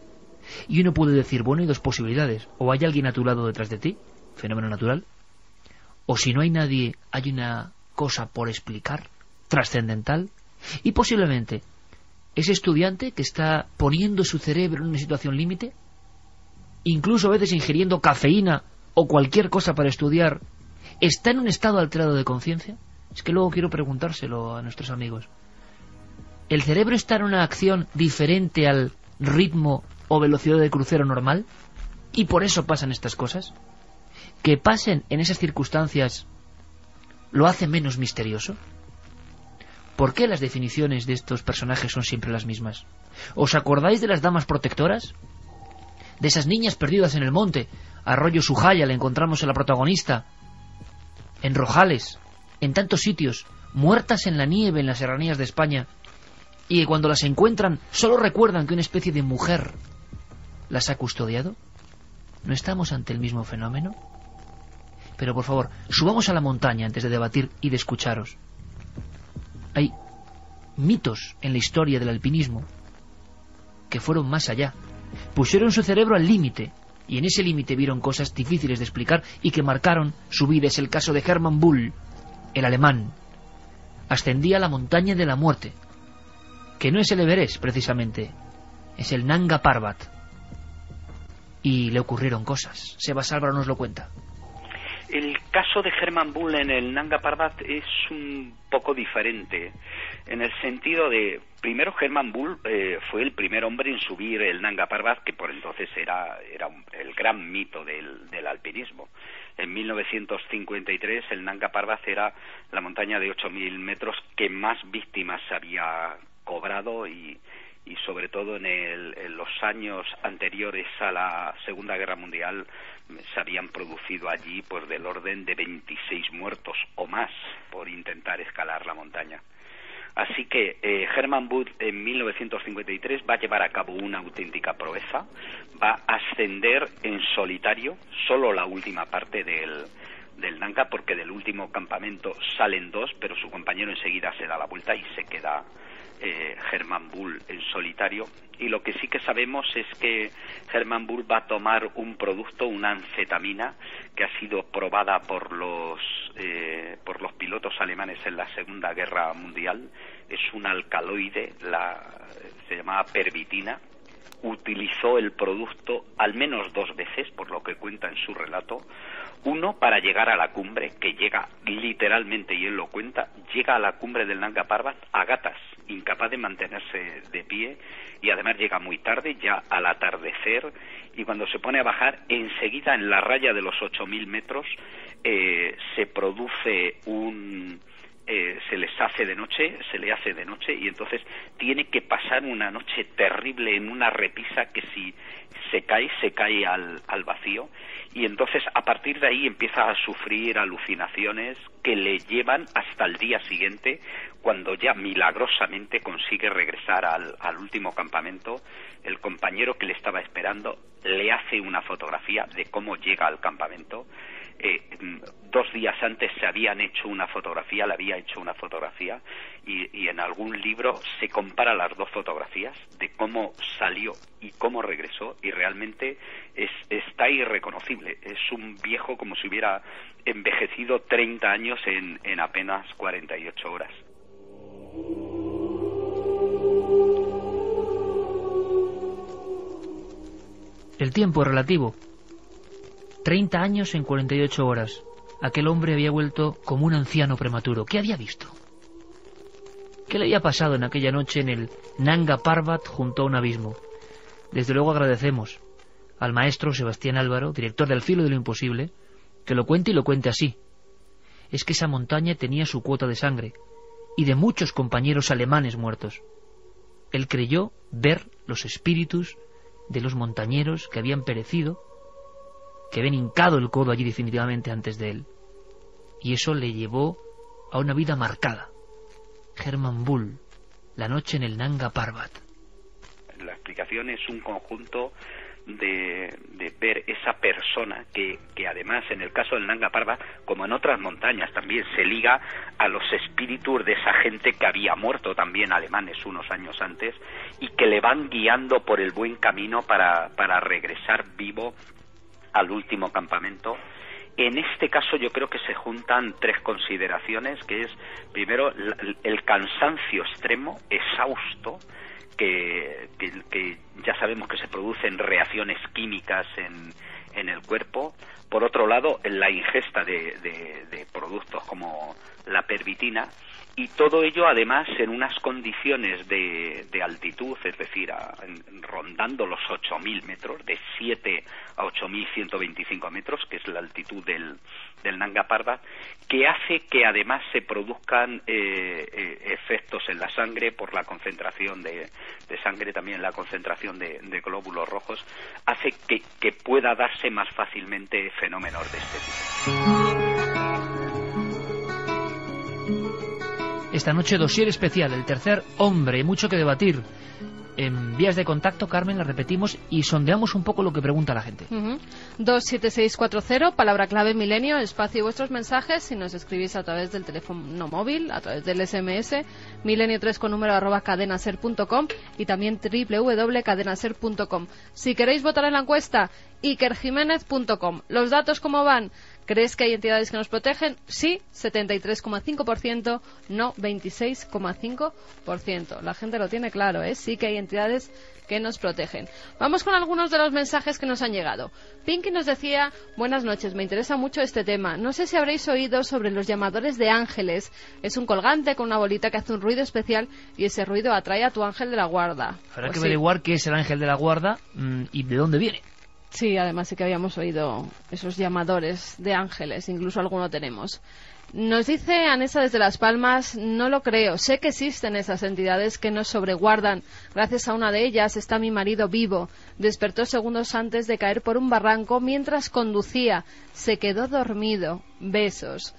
Speaker 1: Y uno puede decir, bueno, hay 2 posibilidades. O hay alguien a tu lado detrás de ti, fenómeno natural. O si no hay nadie, hay una cosa por explicar, trascendental. Y posiblemente ese estudiante que está poniendo su cerebro en una situación límite, incluso a veces ingiriendo cafeína o cualquier cosa para estudiar, está en un estado alterado de conciencia. Es que luego quiero preguntárselo a nuestros amigos. ¿El cerebro está en una acción diferente al ritmo o velocidad de crucero normal? ¿Y por eso pasan estas cosas? ¿Que pasen en esas circunstancias lo hace menos misterioso? ¿Por qué las definiciones de estos personajes son siempre las mismas? ¿Os acordáis de las damas protectoras? De esas niñas perdidas en el monte. Arroyo Sujaya le encontramos a la protagonista. En Rojales, en tantos sitios, muertas en la nieve en las serranías de España, y que cuando las encuentran solo recuerdan que una especie de mujer las ha custodiado. ¿No estamos ante el mismo fenómeno? Pero por favor, subamos a la montaña antes de debatir y de escucharos. Hay mitos en la historia del alpinismo que fueron más allá. Pusieron su cerebro al límite, y en ese límite vieron cosas difíciles de explicar y que marcaron su vida. Es el caso de Hermann Bull, el alemán. Ascendía a la montaña de la muerte, que no es el Everest precisamente, es el Nanga Parbat, y le ocurrieron cosas. Sebas Álvaro nos lo cuenta.
Speaker 4: El caso de Hermann Bull en el Nanga Parbat es un poco diferente, en el sentido de, primero, Hermann Bull fue el primer hombre en subir el Nanga Parbat, que por entonces era el gran mito del alpinismo. En 1953 el Nanga Parbat era la montaña de 8.000 metros que más víctimas había cobrado y sobre todo en los años anteriores a la Segunda Guerra Mundial se habían producido allí pues del orden de 26 muertos o más por intentar escalar la montaña. Así que Hermann Bull en 1953 va a llevar a cabo una auténtica proeza, va a ascender en solitario, solo la última parte del Nanga, porque del último campamento salen 2, pero su compañero enseguida se da la vuelta y se queda Hermann Bull en solitario. Y lo que sí que sabemos es que Hermann Bull va a tomar un producto, una anfetamina, que ha sido probada por los pilotos alemanes en la Segunda Guerra Mundial. Es un alcaloide, se llamaba pervitina. Utilizó el producto al menos 2 veces, por lo que cuenta en su relato. Uno, para llegar a la cumbre, que llega literalmente, y él lo cuenta, llega a la cumbre del Nanga Parbat a gatas, incapaz de mantenerse de pie, y además llega muy tarde, ya al atardecer, y cuando se pone a bajar, enseguida en la raya de los 8.000 metros, se produce se le hace de noche, y entonces tiene que pasar una noche terrible en una repisa que si se cae al vacío, y entonces a partir de ahí empieza a sufrir alucinaciones que le llevan hasta el día siguiente, cuando ya milagrosamente consigue regresar al último campamento. El compañero que le estaba esperando le hace una fotografía de cómo llega al campamento. 2 días antes le había hecho una fotografía, y en algún libro se compara las 2 fotografías de cómo salió y cómo regresó, y realmente está irreconocible. Es un viejo como si hubiera envejecido 30 años en apenas 48 horas.
Speaker 1: El tiempo es relativo. 30 años en 48 horas. Aquel hombre había vuelto como un anciano prematuro. ¿Qué había visto? ¿Qué le había pasado en aquella noche en el Nanga Parbat junto a un abismo? Desde luego agradecemos al maestro Sebastián Álvaro, director de Al filo de lo imposible, que lo cuente, y lo cuente así. Es que esa montaña tenía su cuota de sangre y de muchos compañeros alemanes muertos. Él creyó ver los espíritus de los montañeros que habían perecido, que habían hincado el codo allí definitivamente antes de él. Y eso le llevó a una vida marcada. Hermann Bull, la noche en el Nanga Parbat.
Speaker 4: La explicación es un conjunto de ver esa persona que además en el caso del Nanga Parbat, como en otras montañas también, se liga a los espíritus de esa gente que había muerto también alemanes unos años antes, y que le van guiando por el buen camino para regresar vivo al último campamento. En este caso yo creo que se juntan 3 consideraciones, que es, primero, el cansancio extremo, exhausto, que ya sabemos que se producen reacciones químicas en el cuerpo. Por otro lado, la ingesta de productos como la pervitina, y todo ello además en unas condiciones de altitud, es decir, rondando los 8.000 metros, de 7 a 8.125 metros, que es la altitud del Nanga Parbat, que hace que además se produzcan efectos en la sangre por la concentración de sangre, también la concentración de glóbulos rojos, hace que pueda darse más fácilmente fenómenos de este tipo.
Speaker 1: Esta noche dossier especial, el tercer hombre, mucho que debatir. En vías de contacto, Carmen, la repetimos y sondeamos un poco lo que pregunta la gente.
Speaker 3: 27640, palabra clave milenio, espacio y vuestros mensajes, si nos escribís a través del teléfono móvil, a través del SMS, milenio3 con número @cadenaser.com, y también www.cadenaser.com. Si queréis votar en la encuesta, ikerjiménez.com. Los datos, ¿cómo van? ¿Crees que hay entidades que nos protegen? Sí, 73,5%, no 26,5%. La gente lo tiene claro, ¿eh? Sí que hay entidades que nos protegen. Vamos con algunos de los mensajes que nos han llegado. Pinky nos decía: buenas noches, me interesa mucho este tema. No sé si habréis oído sobre los llamadores de ángeles. Es un colgante con una bolita que hace un ruido especial y ese ruido atrae a tu ángel de la guarda.
Speaker 1: Habrá que averiguar qué es el ángel de la guarda y de dónde viene.
Speaker 3: Sí, además sí que habíamos oído esos llamadores de ángeles, incluso alguno tenemos. Nos dice Anesa desde Las Palmas: no lo creo, sé que existen esas entidades que nos sobreguardan. Gracias a una de ellas está mi marido vivo. Despertó segundos antes de caer por un barranco mientras conducía. Se quedó dormido. Besos.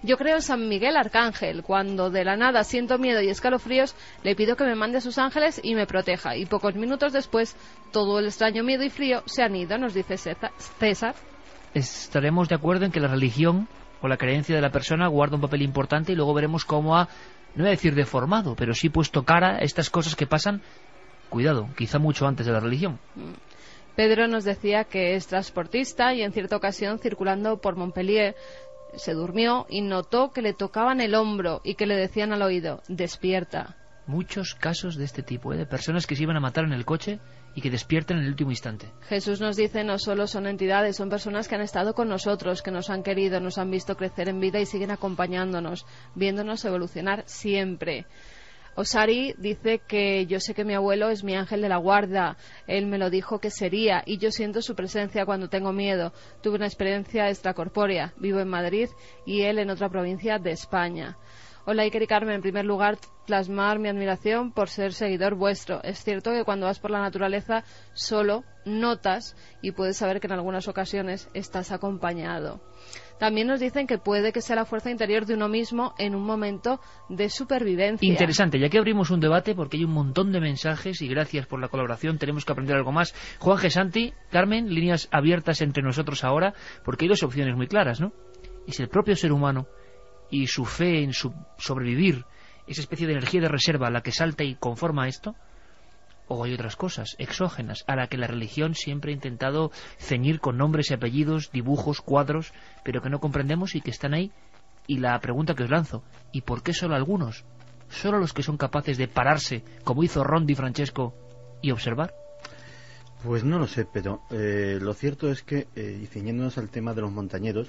Speaker 3: Yo creo en San Miguel Arcángel. Cuando de la nada siento miedo y escalofríos, le pido que me mande a sus ángeles y me proteja. Y pocos minutos después, todo el extraño miedo y frío se han ido, nos dice César.
Speaker 1: Estaremos de acuerdo en que la religión o la creencia de la persona guarda un papel importante y luego veremos cómo ha, no voy a decir deformado, pero sí puesto cara a estas cosas que pasan, cuidado, quizá mucho antes de la religión.
Speaker 3: Pedro nos decía que es transportista y en cierta ocasión, circulando por Montpellier, se durmió y notó que le tocaban el hombro y que le decían al oído, despierta.
Speaker 1: Muchos casos de este tipo, de personas que se iban a matar en el coche y que despiertan en el último instante.
Speaker 3: Jesús nos dice, no solo son entidades, son personas que han estado con nosotros, que nos han querido, nos han visto crecer en vida y siguen acompañándonos, viéndonos evolucionar siempre. Osari dice que yo sé que mi abuelo es mi ángel de la guarda, él me lo dijo que sería y yo siento su presencia cuando tengo miedo. Tuve una experiencia extracorpórea, vivo en Madrid y él en otra provincia de España. Hola Iker y Carmen, en primer lugar plasmar mi admiración por ser seguidor vuestro. Es cierto que cuando vas por la naturaleza solo notas y puedes saber que en algunas ocasiones estás acompañado. También nos dicen que puede que sea la fuerza interior de uno mismo en un momento de supervivencia.
Speaker 1: Interesante, ya que abrimos un debate porque hay un montón de mensajes y gracias por la colaboración, tenemos que aprender algo más. Juan G. Santi, Carmen, líneas abiertas entre nosotros ahora, porque hay dos opciones muy claras, ¿no? Es el propio ser humano y su fe en su sobrevivir, esa especie de energía de reserva la que salta y conforma esto, o hay otras cosas exógenas a la que la religión siempre ha intentado ceñir con nombres y apellidos, dibujos, cuadros, pero que no comprendemos y que están ahí. Y la pregunta que os lanzo, ¿y por qué solo algunos? ¿Solo los que son capaces de pararse, como hizo Ron Di Francesco, y observar?
Speaker 5: Pues no lo sé, pero lo cierto es que, y ciñéndonos al tema de los montañeros,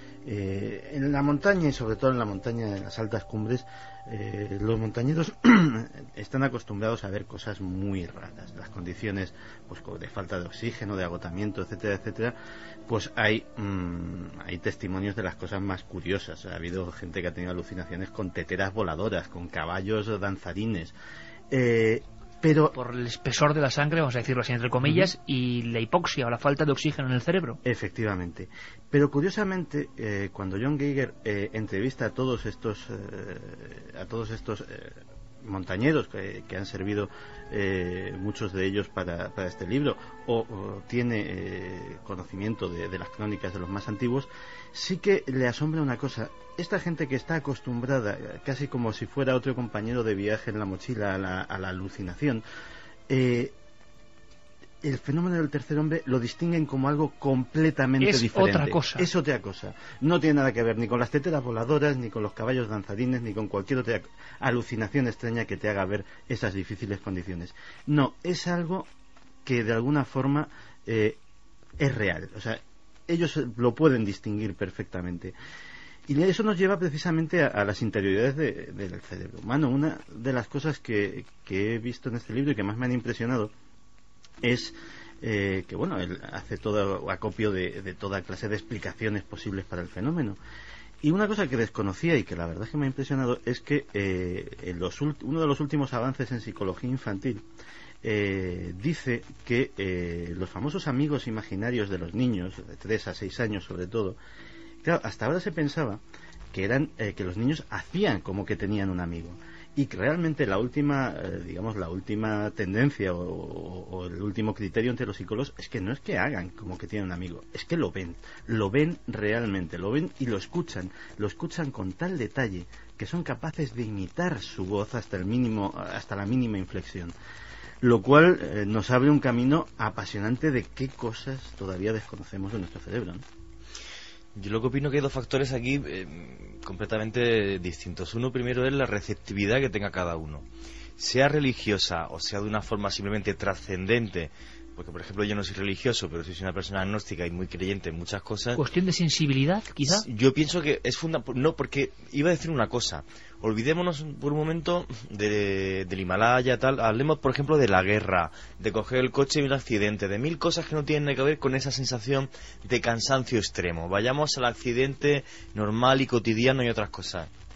Speaker 5: en la montaña y sobre todo en la montaña, en las altas cumbres, los montañeros están acostumbrados a ver cosas muy raras. Las condiciones pues de falta de oxígeno, de agotamiento, etcétera, etcétera, pues hay testimonios de las cosas más curiosas. Ha habido gente que ha tenido alucinaciones con teteras voladoras, con caballos danzarines, pero
Speaker 1: por el espesor de la sangre, vamos a decirlo así entre comillas, y la hipoxia o la falta de oxígeno en el cerebro.
Speaker 5: Efectivamente. Pero curiosamente, cuando John Geiger entrevista a todos estos montañeros que han servido, muchos de ellos para este libro, o tiene conocimiento de las crónicas de los más antiguos, sí que le asombra una cosa. Esta gente que está acostumbrada, casi como si fuera otro compañero de viaje en la mochila, a la alucinación, el fenómeno del tercer hombre lo distinguen como algo completamente diferente.
Speaker 1: Es otra cosa.
Speaker 5: Es otra cosa. No tiene nada que ver ni con las teteras voladoras, ni con los caballos danzarines, ni con cualquier otra alucinación extraña que te haga ver esas difíciles condiciones. No, es algo que de alguna forma es real. O sea, ellos lo pueden distinguir perfectamente. Y eso nos lleva precisamente a las interioridades del cerebro humano. Una de las cosas que he visto en este libro y que más me han impresionado es que, bueno, él hace todo acopio de toda clase de explicaciones posibles para el fenómeno. Y una cosa que desconocía y que la verdad es que me ha impresionado es que uno de los últimos avances en psicología infantil dice que los famosos amigos imaginarios de los niños, de 3 a 6 años sobre todo, claro, hasta ahora se pensaba que eran que los niños hacían como que tenían un amigo, y que realmente la última tendencia o el último criterio entre los psicólogos es que no es que hagan como que tienen un amigo, es que lo ven realmente, lo ven y lo escuchan con tal detalle que son capaces de imitar su voz hasta la mínima inflexión, lo cual nos abre un camino apasionante de qué cosas todavía desconocemos de nuestro cerebro, ¿no?
Speaker 6: Yo lo que opino que hay dos factores aquí completamente distintos. Uno primero es la receptividad que tenga cada uno, sea religiosa o sea de una forma simplemente trascendente, porque por ejemplo yo no soy religioso, pero soy una persona agnóstica y muy creyente en muchas cosas.
Speaker 1: ¿Cuestión de sensibilidad, quizá?
Speaker 6: Yo pienso que es fundamental. No, porque iba a decir una cosa. Olvidémonos por un momento del Himalaya, tal. Hablemos, por ejemplo, de la guerra, de coger el coche y un accidente, de 1000 cosas que no tienen nada que ver con esa sensación de cansancio extremo. Vayamos al accidente normal y cotidiano y otras cosas.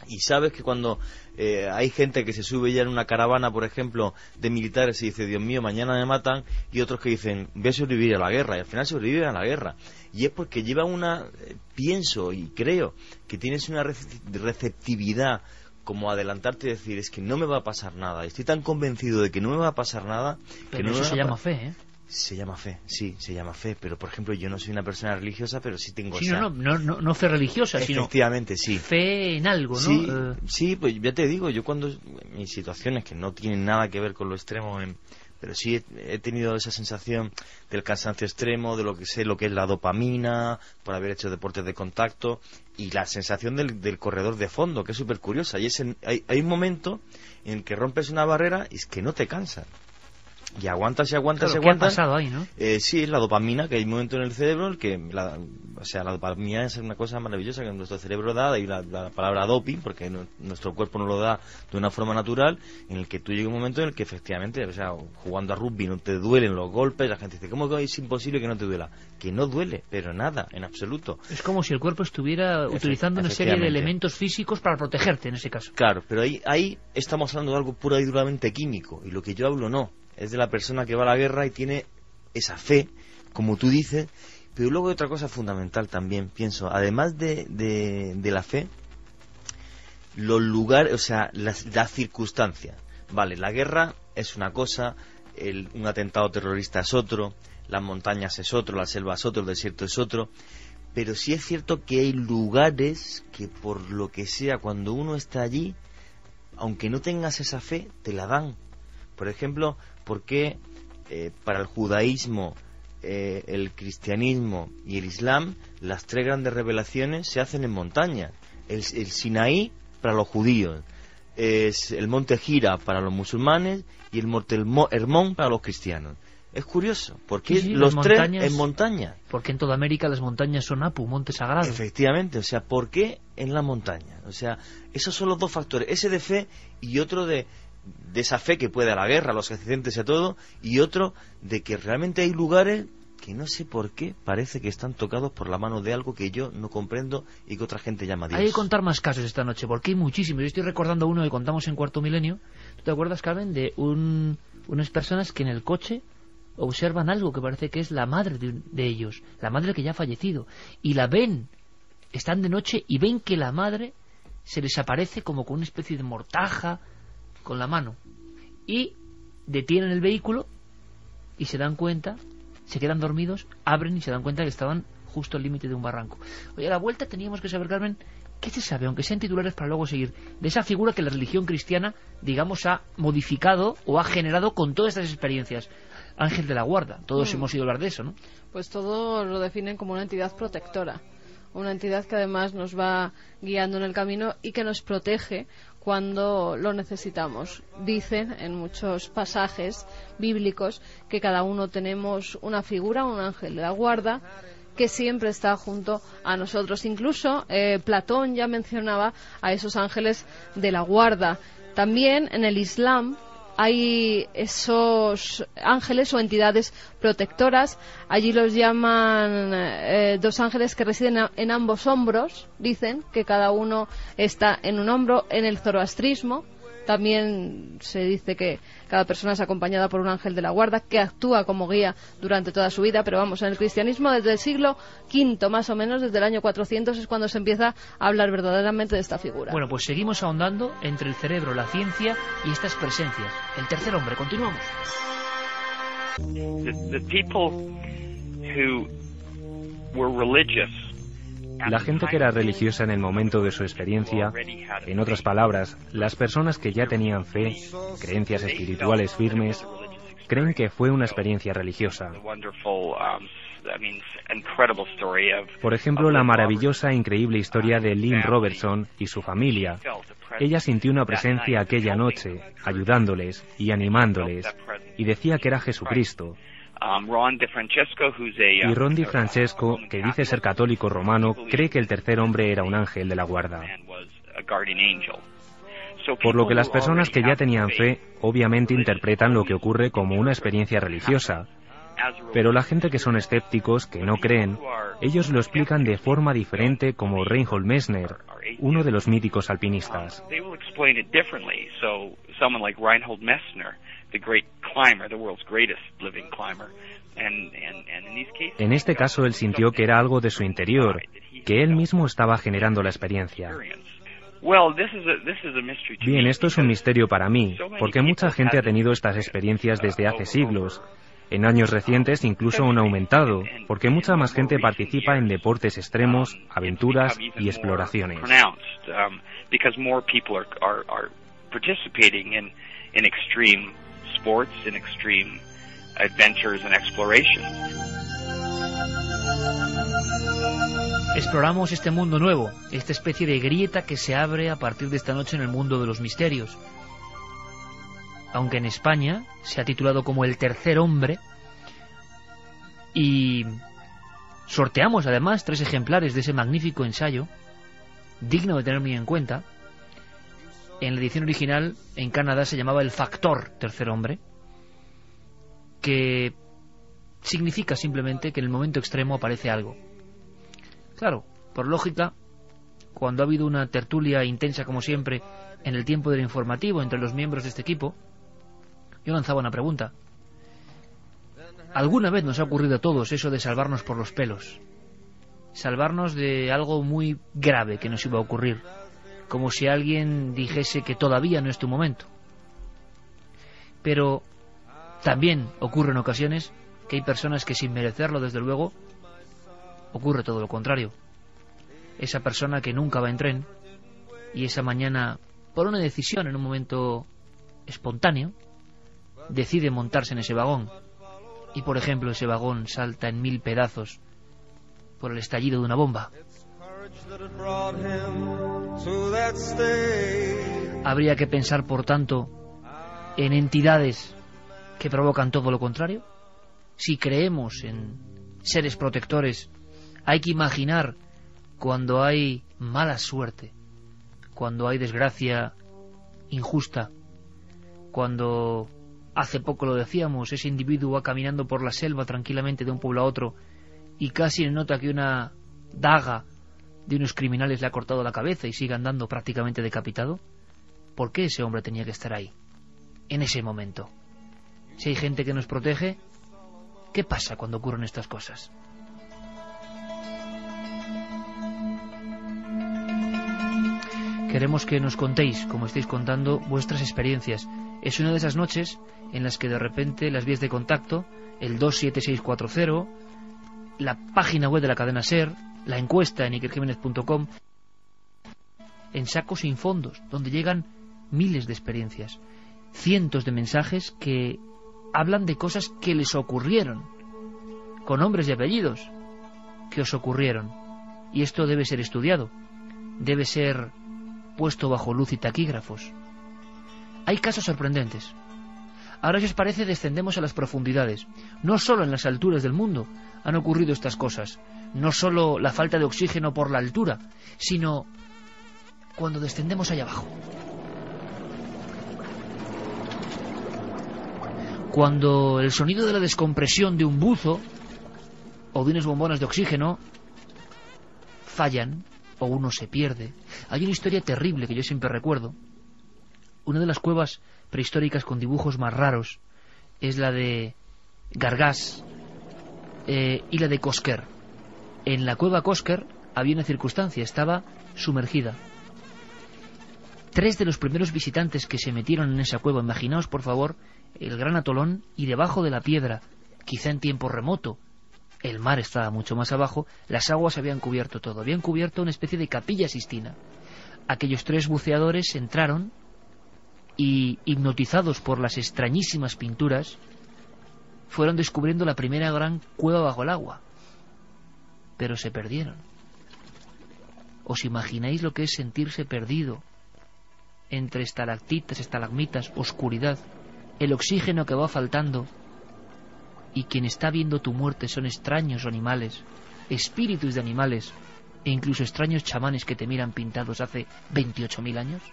Speaker 6: Y sabes que cuando hay gente que se sube ya en una caravana, por ejemplo, de militares y dice, Dios mío, mañana me matan, y otros que dicen, voy a sobrevivir a la guerra, y al final sobreviven a la guerra. Y es porque lleva pienso y creo que tienes una receptividad como adelantarte y decir, es que no me va a pasar nada. Estoy tan convencido de que no me va a pasar nada.
Speaker 1: Pero
Speaker 6: que no
Speaker 1: eso se llama fe, ¿eh?
Speaker 6: Se llama fe, sí, se llama fe, pero por ejemplo yo no soy una persona religiosa, pero sí tengo
Speaker 1: sí, no fe religiosa,
Speaker 6: efectivamente,
Speaker 1: sino
Speaker 6: sí.
Speaker 1: Fe en algo, ¿no?
Speaker 6: Sí, sí, pues ya te digo, yo cuando en mis situaciones que no tienen nada que ver con lo extremo, pero sí he tenido esa sensación del cansancio extremo, de lo que es la dopamina, por haber hecho deportes de contacto, y la sensación del corredor de fondo, que es súper curiosa, y hay un momento en el que rompes una barrera y es que no te cansas. Y aguantas y aguantas y aguantas.
Speaker 1: ¿Qué ha pasado ahí, no?
Speaker 6: Sí, la dopamina, que hay un momento en el cerebro en el que la dopamina es una cosa maravillosa que nuestro cerebro da, y la palabra doping, porque nuestro cuerpo no lo da de una forma natural, en el que tú llega un momento en el que efectivamente, o sea, jugando a rugby no te duelen los golpes, la gente dice, ¿cómo que es imposible que no te duela? Que no duele, pero nada, en absoluto.
Speaker 1: Es como si el cuerpo estuviera utilizando una serie de elementos físicos para protegerte, en ese caso.
Speaker 6: Claro, pero ahí estamos hablando de algo pura y duramente químico, y lo que yo hablo no. Es de la persona que va a la guerra y tiene esa fe, como tú dices, pero luego hay otra cosa fundamental también, pienso, además de la fe, los lugares, o sea, las circunstancias. Vale, la guerra es una cosa, un atentado terrorista es otro, las montañas es otro, la selva es otro, el desierto es otro, pero sí es cierto que hay lugares que por lo que sea, cuando uno está allí, aunque no tengas esa fe, te la dan. Por ejemplo, ¿por qué para el judaísmo, el cristianismo y el islam las tres grandes revelaciones se hacen en montaña? El Sinaí para los judíos, es el monte Gira para los musulmanes y el monte Hermón para los cristianos. Es curioso, porque los tres en montaña.
Speaker 1: Porque en toda América las montañas son Apu, monte sagrado.
Speaker 6: Efectivamente, o sea, ¿por qué en la montaña? O sea, esos son los dos factores, ese de fe y otro de esa fe que puede a la guerra, a los accidentes y a todo, y otro de que realmente hay lugares que no sé por qué parece que están tocados por la mano de algo que yo no comprendo y que otra gente llama Dios.
Speaker 1: Hay que contar más casos esta noche, porque hay muchísimos. Yo estoy recordando uno que contamos en Cuarto Milenio. ¿Tú te acuerdas, Carmen, de unas personas que en el coche observan algo que parece que es la madre de ellos, la madre que ya ha fallecido, y la ven, están de noche y ven que la madre se les aparece como con una especie de mortaja con la mano, y detienen el vehículo y se dan cuenta, se quedan dormidos, abren y se dan cuenta que estaban justo al límite de un barranco. Oye, a la vuelta teníamos que saber, Carmen, ¿qué se sabe, aunque sean titulares para luego seguir, de esa figura que la religión cristiana, digamos, ha modificado o ha generado con todas estas experiencias? Ángel de la guarda, todos hemos ido a hablar de eso, ¿no?
Speaker 3: Pues todos lo definen como una entidad protectora, una entidad que además nos va guiando en el camino y que nos protege cuando lo necesitamos. Dicen en muchos pasajes bíblicos que cada uno tenemos una figura, un ángel de la guarda, que siempre está junto a nosotros. Incluso Platón ya mencionaba a esos ángeles de la guarda. También en el Islam hay esos ángeles o entidades protectoras. Allí los llaman dos ángeles que residen en ambos hombros. Dicen que cada uno está en un hombro. En el zoroastrismo también se dice que cada persona es acompañada por un ángel de la guarda que actúa como guía durante toda su vida. Pero vamos, en el cristianismo desde el siglo V más o menos, desde el año 400, es cuando se empieza a hablar verdaderamente de esta figura.
Speaker 1: Bueno, pues seguimos ahondando entre el cerebro, la ciencia y estas presencias. El tercer hombre, continuamos.
Speaker 8: The people who were religious,
Speaker 2: la gente que era religiosa en el momento de su experiencia, en otras palabras, las personas que ya tenían fe, creencias espirituales firmes, creen que fue una experiencia religiosa. Por ejemplo, la maravillosa e increíble historia de Lynn Robertson y su familia. Ella sintió una presencia aquella noche, ayudándoles y animándoles, y decía que era Jesucristo. Y Ron DiFrancesco, que dice ser católico romano, cree que el tercer hombre era un ángel de la guarda. Por lo que las personas que ya tenían fe, obviamente interpretan lo que ocurre como una experiencia religiosa. Pero la gente que son escépticos, que no creen, ellos lo explican de forma diferente, como Reinhold Messner, uno de los míticos alpinistas.
Speaker 8: They will explain it differently. So someone like Reinhold Messner, the great climber, the world's greatest living climber, and in these cases,
Speaker 2: En este caso, él sintió que era algo de su interior, que él mismo estaba generando la experiencia.
Speaker 8: Well, this is a mystery to
Speaker 2: Bien,
Speaker 8: me.
Speaker 2: esto es un misterio para mí, porque mucha gente ha tenido estas experiencias desde hace siglos. En años recientes incluso han aumentado, porque mucha más gente participa en deportes extremos, aventuras y exploraciones.
Speaker 8: Because more people are participating in extreme sports, in extreme adventures and exploration.
Speaker 1: Exploramos este mundo nuevo, esta especie de grieta que se abre a partir de esta noche en el mundo de los misterios. Aunque en España se ha titulado como El Tercer Hombre, y sorteamos además 3 ejemplares de ese magnífico ensayo, digno de tener muy en cuenta. En la edición original en Canadá se llamaba El Factor Tercer Hombre, que significa simplemente que en el momento extremo aparece algo. Claro, por lógica, cuando ha habido una tertulia intensa como siempre en el tiempo del informativo entre los miembros de este equipo, yo lanzaba una pregunta. ¿Alguna vez nos ha ocurrido a todos eso de salvarnos por los pelos? Salvarnos de algo muy grave que nos iba a ocurrir, como si alguien dijese que todavía no es tu momento. Pero también ocurre en ocasiones que hay personas que sin merecerlo, desde luego, ocurre todo lo contrario. Esa persona que nunca va en tren y esa mañana, por una decisión en un momento espontáneo, decide montarse en ese vagón y, por ejemplo, ese vagón salta en 1000 pedazos por el estallido de una bomba. ¿Habría que pensar, por tanto, en entidades que provocan todo lo contrario? Si creemos en seres protectores, hay que imaginar cuando hay mala suerte, cuando hay desgracia injusta, cuando, hace poco lo decíamos, ese individuo va caminando por la selva tranquilamente de un pueblo a otro y casi nota que una daga de unos criminales le ha cortado la cabeza y sigue andando prácticamente decapitado. ¿Por qué ese hombre tenía que estar ahí, en ese momento? Si hay gente que nos protege, ¿qué pasa cuando ocurren estas cosas? Queremos que nos contéis, como estáis contando, vuestras experiencias. Es una de esas noches en las que de repente las vías de contacto, el 27640, la página web de la cadena SER, la encuesta en ikerjimenez.com, en sacos sin fondos, donde llegan miles de experiencias, cientos de mensajes que hablan de cosas que les ocurrieron, con nombres y apellidos, que os ocurrieron. Y esto debe ser estudiado, debe ser puesto bajo luz y taquígrafos. Hay casos sorprendentes. Ahora, si os parece, descendemos a las profundidades. No solo en las alturas del mundo han ocurrido estas cosas, no solo la falta de oxígeno por la altura, sino cuando descendemos allá abajo. Cuando el sonido de la descompresión de un buzo o de unas bombonas de oxígeno fallan o uno se pierde. Hay una historia terrible que yo siempre recuerdo. Una de las cuevas prehistóricas con dibujos más raros es la de Gargás y la de Kosker. En la cueva Kosker había una circunstancia, estaba sumergida. 3 de los primeros visitantes que se metieron en esa cueva, imaginaos por favor el gran atolón, y debajo de la piedra, quizá en tiempo remoto, el mar estaba mucho más abajo, las aguas habían cubierto todo, habían cubierto una especie de capilla Sistina. Aquellos 3 buceadores entraron y, hipnotizados por las extrañísimas pinturas, fueron descubriendo la primera gran cueva bajo el agua. Pero se perdieron. ¿Os imagináis lo que es sentirse perdido entre estalactitas, estalagmitas, oscuridad, el oxígeno que va faltando, y quien está viendo tu muerte son extraños animales, espíritus de animales, e incluso extraños chamanes que te miran pintados hace 28.000 años?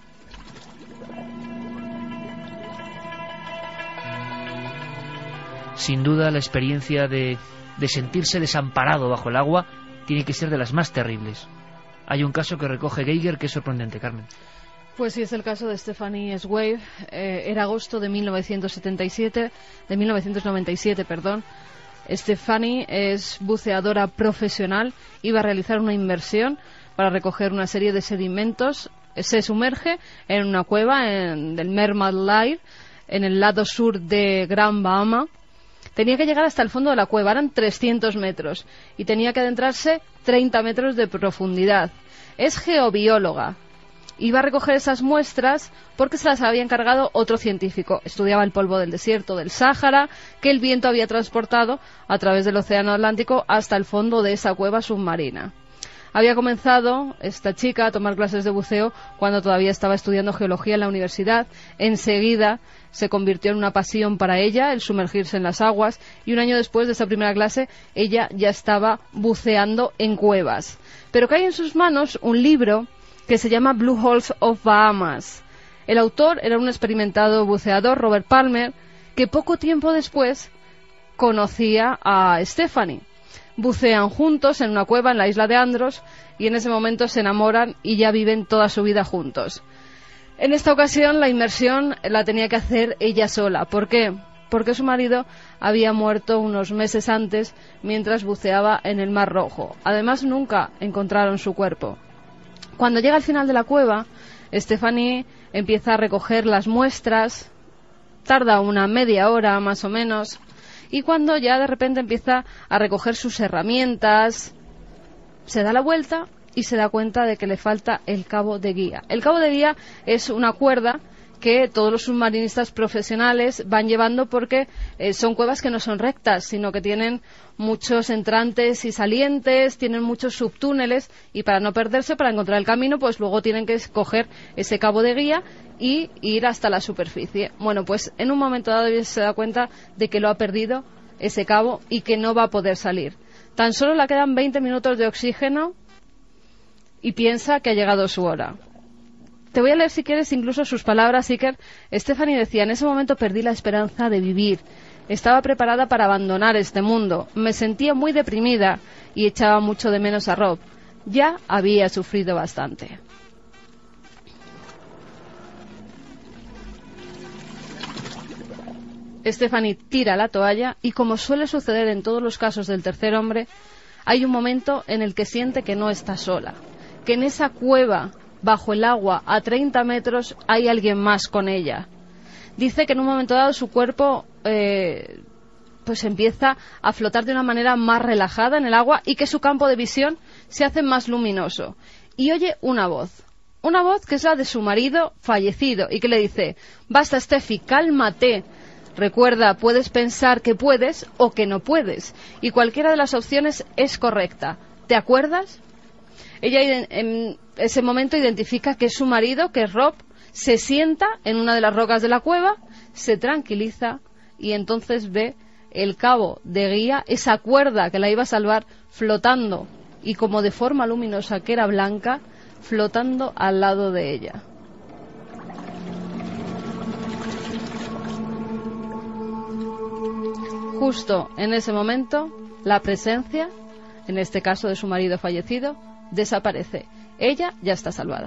Speaker 1: Sin duda, la experiencia de sentirse desamparado bajo el agua tiene que ser de las más terribles. hay un caso que recoge Geiger que es sorprendente, Carmen.
Speaker 3: Pues sí, es el caso de Stephanie Swave. Era agosto de 1997, de 1997, perdón. Stephanie es buceadora profesional, iba a realizar una inmersión para recoger una serie de sedimentos. Se sumerge en una cueva del Mermaid Lair, en el lado sur de Gran Bahama. Tenía que llegar hasta el fondo de la cueva, eran 300 metros, y tenía que adentrarse 30 metros de profundidad. Es geobióloga. Iba a recoger esas muestras porque se las había encargado otro científico. Estudiaba el polvo del desierto del Sáhara que el viento había transportado a través del océano Atlántico hasta el fondo de esa cueva submarina. Había comenzado esta chica a tomar clases de buceo cuando todavía estaba estudiando geología en la universidad. Enseguida se convirtió en una pasión para ella el sumergirse en las aguas, y un año después de esa primera clase ella ya estaba buceando en cuevas. Pero cae en sus manos un libro que se llama Blue Holes of Bahamas. El autor era un experimentado buceador, Robert Palmer, que poco tiempo después conocía a Stephanie. Bucean juntos en una cueva en la isla de Andros y en ese momento se enamoran y ya viven toda su vida juntos. En esta ocasión la inmersión la tenía que hacer ella sola. ¿Por qué? Porque su marido había muerto unos meses antes mientras buceaba en el Mar Rojo. Además, nunca encontraron su cuerpo. Cuando llega al final de la cueva, Stephanie empieza a recoger las muestras, tarda una media hora más o menos, y cuando ya de repente empieza a recoger sus herramientas, se da la vuelta y se da cuenta de que le falta el cabo de guía. El cabo de guía es una cuerda que todos los submarinistas profesionales van llevando porque son cuevas que no son rectas, sino que tienen muchos entrantes y salientes, tienen muchos subtúneles, y para no perderse, para encontrar el camino, pues luego tienen que coger ese cabo de guía y ir hasta la superficie. Bueno, pues en un momento dado se da cuenta de que lo ha perdido ese cabo y que no va a poder salir. Tan solo le quedan 20 minutos de oxígeno y piensa que ha llegado su hora. Te voy a leer, si quieres, incluso sus palabras, Iker. Stephanie decía: en ese momento perdí la esperanza de vivir. Estaba preparada para abandonar este mundo. Me sentía muy deprimida y echaba mucho de menos a Rob. Ya había sufrido bastante. Stephanie tira la toalla y, como suele suceder en todos los casos del tercer hombre, hay un momento en el que siente que no está sola, que en esa cueva bajo el agua a 30 metros hay alguien más con ella. Dice que en un momento dado su cuerpo pues empieza a flotar de una manera más relajada en el agua y que su campo de visión se hace más luminoso. Y oye una voz que es la de su marido fallecido y que le dice: basta, Steffi, cálmate. Recuerda, puedes pensar que puedes o que no puedes, y cualquiera de las opciones es correcta. ¿Te acuerdas? Ella en ese momento identifica que es su marido, que es Rob, se sienta en una de las rocas de la cueva, se tranquiliza y entonces ve el cabo de guía, esa cuerda que la iba a salvar, flotando, y como de forma luminosa que era blanca, flotando al lado de ella. Justo en ese momento, la presencia, en este caso de su marido fallecido, desaparece. Ella ya está salvada.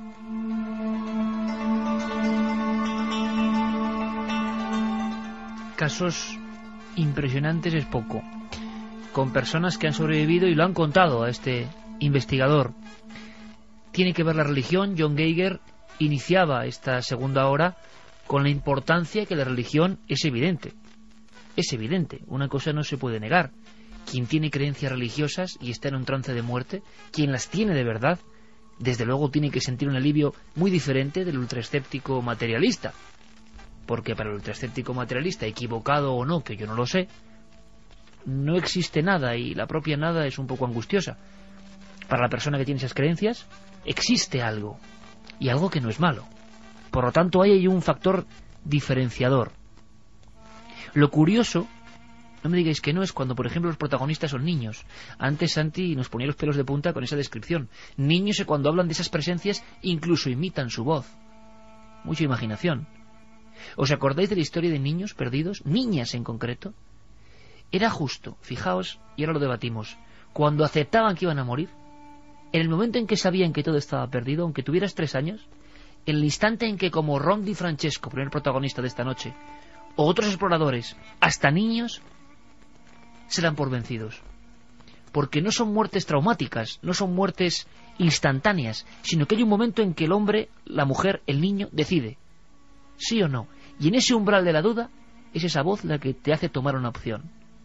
Speaker 1: Casos impresionantes es poco, con personas que han sobrevivido y lo han contado a este investigador. Tiene que ver la religión. John Geiger iniciaba esta segunda hora con la importancia que la religión es evidente. Es evidente, una cosa no se puede negar. Quien tiene creencias religiosas y está en un trance de muerte, quien las tiene de verdad, desde luego tiene que sentir un alivio muy diferente del ultraescéptico materialista. Porque para el ultraescéptico materialista, equivocado o no, que yo no lo sé, no existe nada, y la propia nada es un poco angustiosa. Para la persona que tiene esas creencias, existe algo, y algo que no es malo. Por lo tanto, hay ahí un factor diferenciador. Lo curioso, no me digáis que no, es cuando, por ejemplo, los protagonistas son niños. Antes Santi nos ponía los pelos de punta con esa descripción. Niños que cuando hablan de esas presencias incluso imitan su voz. Mucha imaginación. ¿Os acordáis de la historia de niños perdidos? Niñas en concreto. Era justo, fijaos, y ahora lo debatimos, cuando aceptaban que iban a morir, En el momento en que sabían que todo estaba perdido, aunque tuvieras 3 años, en el instante en que, como Ron Di Francesco, primer protagonista de esta noche, o otros exploradores, hasta niños, se dan por vencidos. Porque no son muertes traumáticas, no son muertes instantáneas, sino que hay un momento en que el hombre, la mujer, el niño, decide, sí o no. Y en ese umbral de la duda, es esa voz la que te hace tomar una opción.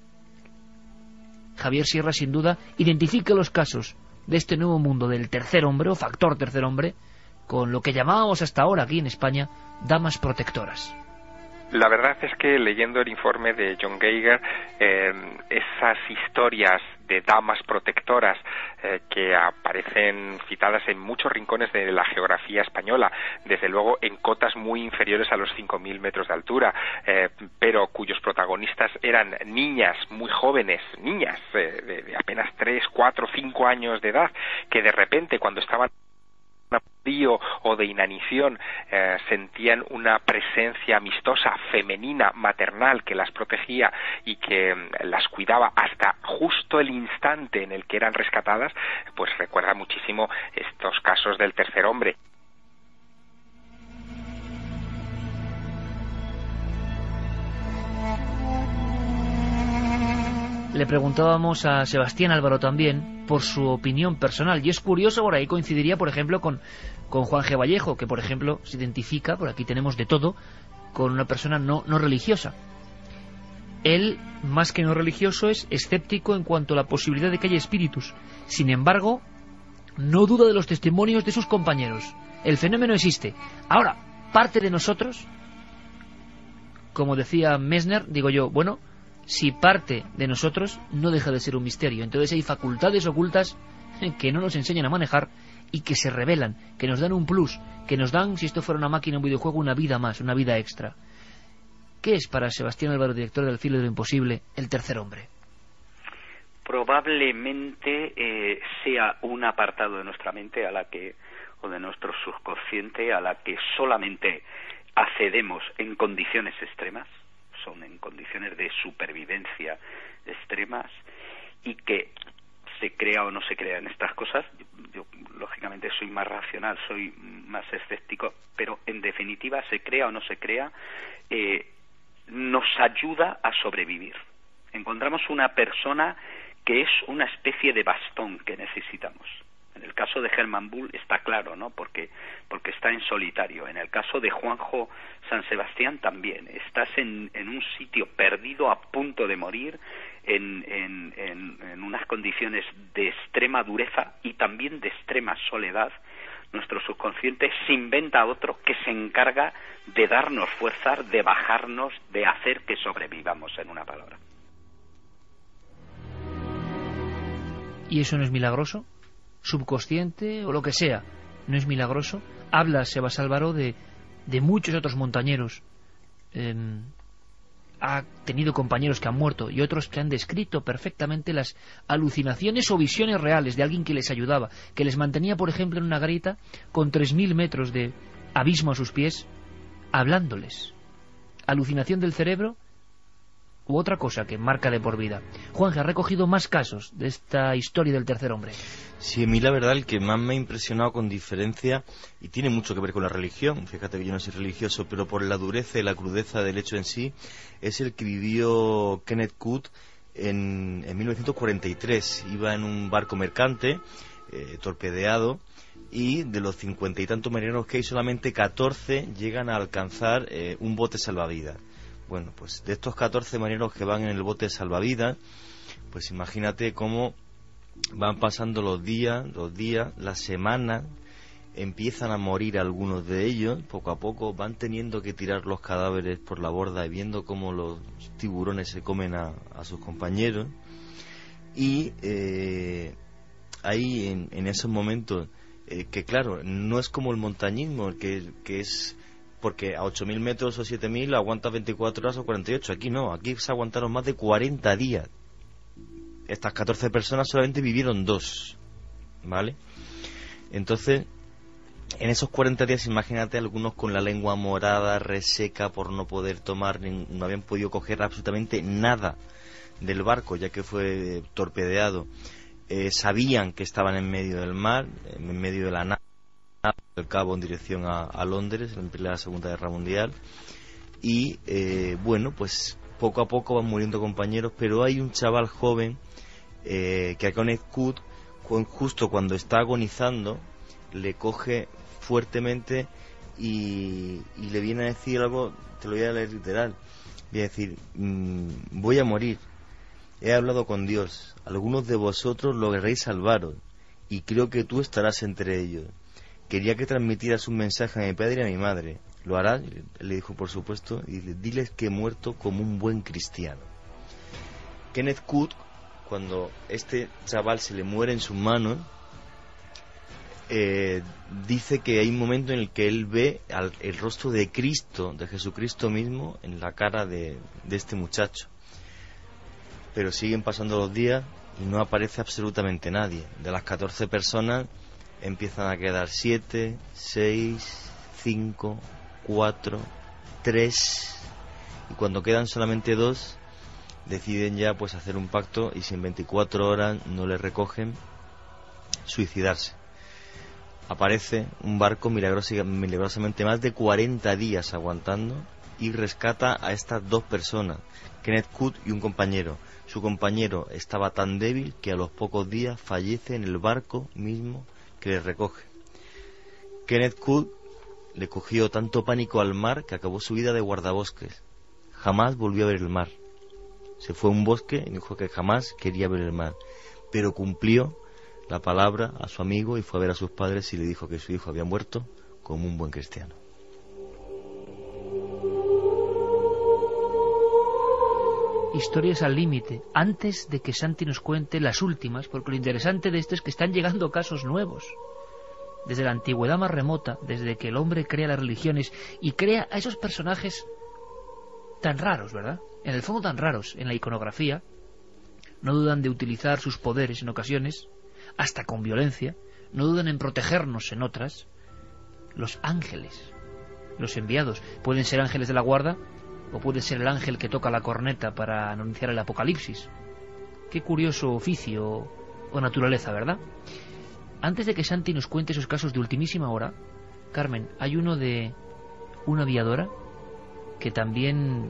Speaker 1: Javier Sierra, sin duda, identifica los casos de este nuevo mundo del tercer hombre, o factor tercer hombre, con lo que llamábamos hasta ahora aquí en España, damas protectoras.
Speaker 7: La verdad es que leyendo el informe de John Geiger, esas historias de damas protectoras que aparecen citadas en muchos rincones de la geografía española, desde luego en cotas muy inferiores a los 5.000 metros de altura, pero cuyos protagonistas eran niñas muy jóvenes, niñas de apenas 3, 4, 5 años de edad, que de repente cuando estaban frío o de inanición sentían una presencia amistosa, femenina, maternal, que las protegía y que las cuidaba hasta justo el instante en el que eran rescatadas, pues recuerda muchísimo estos casos del tercer hombre.
Speaker 1: Le preguntábamos a Sebastián Álvaro también por su opinión personal, y es curioso, por ahí coincidiría, por ejemplo, con Juan G. Vallejo, que por ejemplo se identifica, por aquí tenemos de todo, con una persona no religiosa. Él, más que no religioso, es escéptico en cuanto a la posibilidad de que haya espíritus. Sin embargo, no duda de los testimonios de sus compañeros. El fenómeno existe. Ahora, parte de nosotros, como decía Messner, digo yo, bueno, si parte de nosotros, no deja de ser un misterio. Entonces hay facultades ocultas que no nos enseñan a manejar y que se revelan, que nos dan un plus, que nos dan, si esto fuera una máquina, un videojuego, una vida más, una vida extra. ¿Qué es para Sebastián Álvaro, director del Filo de lo Imposible, el tercer hombre?
Speaker 4: Probablemente sea un apartado de nuestra mente a la que, o de nuestro subconsciente, a la que solamente accedemos en condiciones extremas, son en condiciones de supervivencia extremas, y que se crea o no se crea en estas cosas. Yo lógicamente soy más racional, soy más escéptico, pero en definitiva, se crea o no se crea, nos ayuda a sobrevivir. Encontramos una persona que es una especie de bastón que necesitamos. En el caso de Hermann Bull está claro, ¿no? Porque está en solitario. En el caso de Juanjo San Sebastián también. Estás en un sitio perdido, a punto de morir, en unas condiciones de extrema dureza y también de extrema soledad. Nuestro subconsciente se inventa a otro que se encarga de darnos fuerzas, de bajarnos, de hacer que sobrevivamos, en una palabra.
Speaker 1: ¿Y eso no es milagroso? Subconsciente o lo que sea, ¿no es milagroso? Habla Sebas Álvaro de muchos otros montañeros. Ha tenido compañeros que han muerto y otros que han descrito perfectamente las alucinaciones o visiones reales de alguien que les ayudaba, que les mantenía, por ejemplo, en una garita con 3.000 metros de abismo a sus pies, hablándoles. Alucinación del cerebro u otra cosa que marca de por vida. Juanje, ha recogido más casos de esta historia del tercer hombre.
Speaker 6: Sí, a mí la verdad el que más me ha impresionado con diferencia, y tiene mucho que ver con la religión, fíjate que yo no soy religioso, pero por la dureza y la crudeza del hecho en sí, es el que vivió Kenneth Coot en 1943. Iba en un barco mercante, torpedeado, y de los 50 y tantos marineros que hay, solamente 14 llegan a alcanzar un bote salvavidas. Bueno, pues de estos 14 marineros que van en el bote salvavidas, pues imagínate cómo van pasando los días, las semanas, empiezan a morir algunos de ellos, poco a poco van teniendo que tirar los cadáveres por la borda y viendo cómo los tiburones se comen a sus compañeros. Y ahí en esos momentos, que claro, no es como el montañismo, que es... porque a 8.000 metros o 7.000 aguantas 24 horas o 48. Aquí no, aquí se aguantaron más de 40 días. Estas 14 personas solamente vivieron 2, ¿vale? Entonces, en esos 40 días, imagínate, algunos con la lengua morada, reseca por no poder tomar, no habían podido coger absolutamente nada del barco, ya que fue torpedeado. sabían que estaban en medio del mar, en medio de la nave del Cabo en dirección a Londres en la Segunda Guerra Mundial, y bueno, pues poco a poco van muriendo compañeros, pero hay un chaval joven que a Kenneth Cook, justo cuando está agonizando, le coge fuertemente y le viene a decir algo, te lo voy a leer literal, viene a decir, voy a morir, he hablado con Dios, algunos de vosotros lograréis salvaros, y creo que tú estarás entre ellos. Quería que transmitieras un mensaje a mi padre y a mi madre. ¿Lo harás? Le dijo, por supuesto, y diles que he muerto como un buen cristiano. Kenneth Cook, cuando este chaval se le muere en sus manos, dice que hay un momento en el que él ve el rostro de Cristo, de Jesucristo mismo, en la cara de este muchacho. Pero siguen pasando los días y no aparece absolutamente nadie. De las 14 personas empiezan a quedar 7, 6, 5, 4, 3, y cuando quedan solamente 2 deciden ya pues hacer un pacto, y si en 24 horas no le recogen, suicidarse. Aparece un barco milagrosamente más de 40 días aguantando y rescata a estas 2 personas, Kenneth Cook y un compañero. Su compañero estaba tan débil que a los pocos días fallece en el barco mismo que le recoge. Kenneth Cook le cogió tanto pánico al mar que acabó su vida de guardabosques. Jamás volvió a ver el mar. Se fue a un bosque y dijo que jamás quería ver el mar, pero cumplió la palabra a su amigo y fue a ver a sus padres y le dijo que su hijo había muerto como un buen cristiano.
Speaker 1: Historias al límite, antes de que Santi nos cuente las últimas, porque lo interesante de esto es que están llegando casos nuevos. Desde la antigüedad más remota, desde que el hombre crea las religiones y crea a esos personajes tan raros, ¿verdad? En el fondo tan raros en la iconografía, no dudan de utilizar sus poderes en ocasiones, hasta con violencia, no dudan en protegernos en otras. Los ángeles, los enviados, pueden ser ángeles de la guarda, o puede ser el ángel que toca la corneta para anunciar el apocalipsis. Qué curioso oficio o naturaleza, ¿verdad? Antes de que Santi nos cuente esos casos de ultimísima hora, Carmen, hay uno de una aviadora que también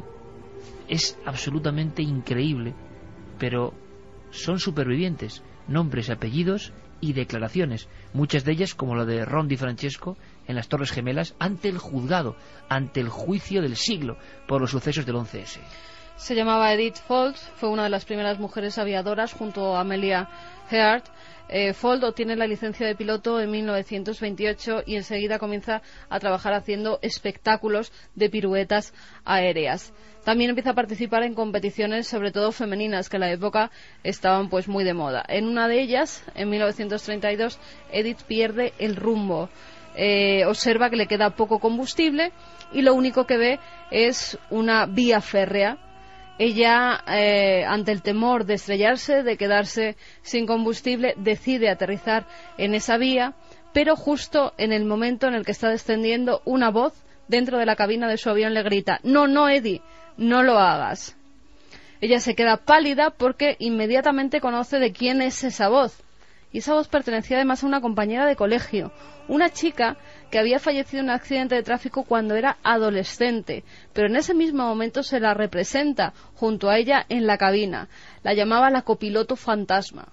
Speaker 1: es absolutamente increíble, pero son supervivientes, nombres, apellidos y declaraciones, muchas de ellas, como la de Ron Di Francesco en las Torres Gemelas, ante el juzgado, ante el juicio del siglo por los sucesos del 11S.
Speaker 3: Se llamaba Edith Fold, fue una de las primeras mujeres aviadoras junto a Amelia Earhart. Fold obtiene la licencia de piloto en 1928 y enseguida comienza a trabajar haciendo espectáculos de piruetas aéreas. También empieza a participar en competiciones, sobre todo femeninas, que en la época estaban pues muy de moda. En una de ellas, en 1932, Edith pierde el rumbo. Observa que le queda poco combustible y lo único que ve es una vía férrea. Ella, ante el temor de estrellarse, de quedarse sin combustible, decide aterrizar en esa vía, pero justo en el momento en el que está descendiendo, una voz dentro de la cabina de su avión le grita: «No, no, Eddie, no lo hagas». Ella se queda pálida porque inmediatamente conoce de quién es esa voz. Y esa voz pertenecía además a una compañera de colegio, una chica que había fallecido en un accidente de tráfico cuando era adolescente, pero en ese mismo momento se la representa junto a ella en la cabina. La llamaba la copiloto fantasma.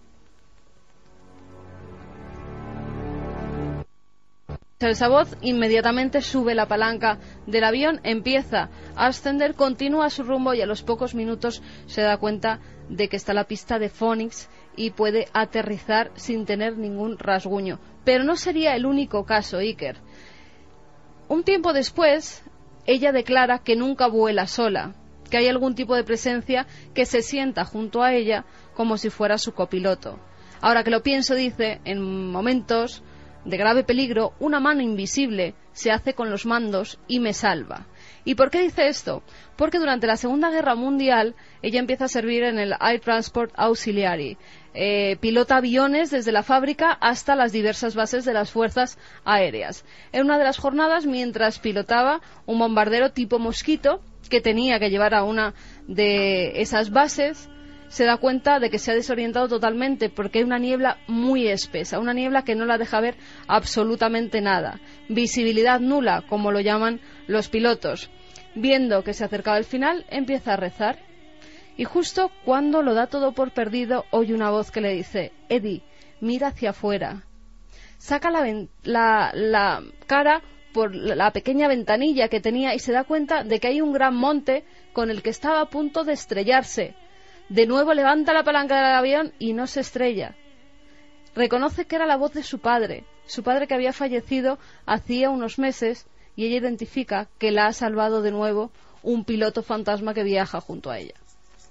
Speaker 3: Esa voz inmediatamente sube la palanca del avión, empieza a ascender, continúa su rumbo y a los pocos minutos se da cuenta de que está la pista de Phoenix y puede aterrizar sin tener ningún rasguño. Pero no sería el único caso, Iker. Un tiempo después, ella declara que nunca vuela sola, que hay algún tipo de presencia que se sienta junto a ella como si fuera su copiloto. Ahora que lo pienso, dice, en momentos de grave peligro, una mano invisible se hace con los mandos y me salva. ¿Y por qué dice esto? Porque durante la Segunda Guerra Mundial ella empieza a servir en el Air Transport Auxiliary. Pilota aviones desde la fábrica hasta las diversas bases de las fuerzas aéreas. En una de las jornadas, mientras pilotaba un bombardero tipo Mosquito, que tenía que llevar a una de esas bases, se da cuenta de que se ha desorientado totalmente porque hay una niebla muy espesa, una niebla que no la deja ver absolutamente nada. Visibilidad nula, como lo llaman los pilotos. Viendo que se acercaba el final, empieza a rezar. Y justo cuando lo da todo por perdido, oye una voz que le dice: Eddie, mira hacia afuera. Saca la cara por la pequeña ventanilla que tenía y se da cuenta de que hay un gran monte con el que estaba a punto de estrellarse. De nuevo levanta la palanca del avión y no se estrella. Reconoce que era la voz de su padre que había fallecido hacía unos meses, y ella identifica que la ha salvado de nuevo un piloto fantasma que viaja junto a ella.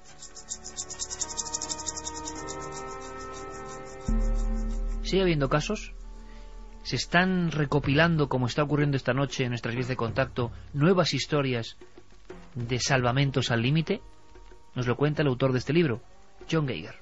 Speaker 1: ¿Sigue habiendo casos? ¿Se están recopilando, como está ocurriendo esta noche en nuestras vías de contacto, nuevas historias de salvamentos al límite? Nos lo cuenta el autor de este libro, John Geiger.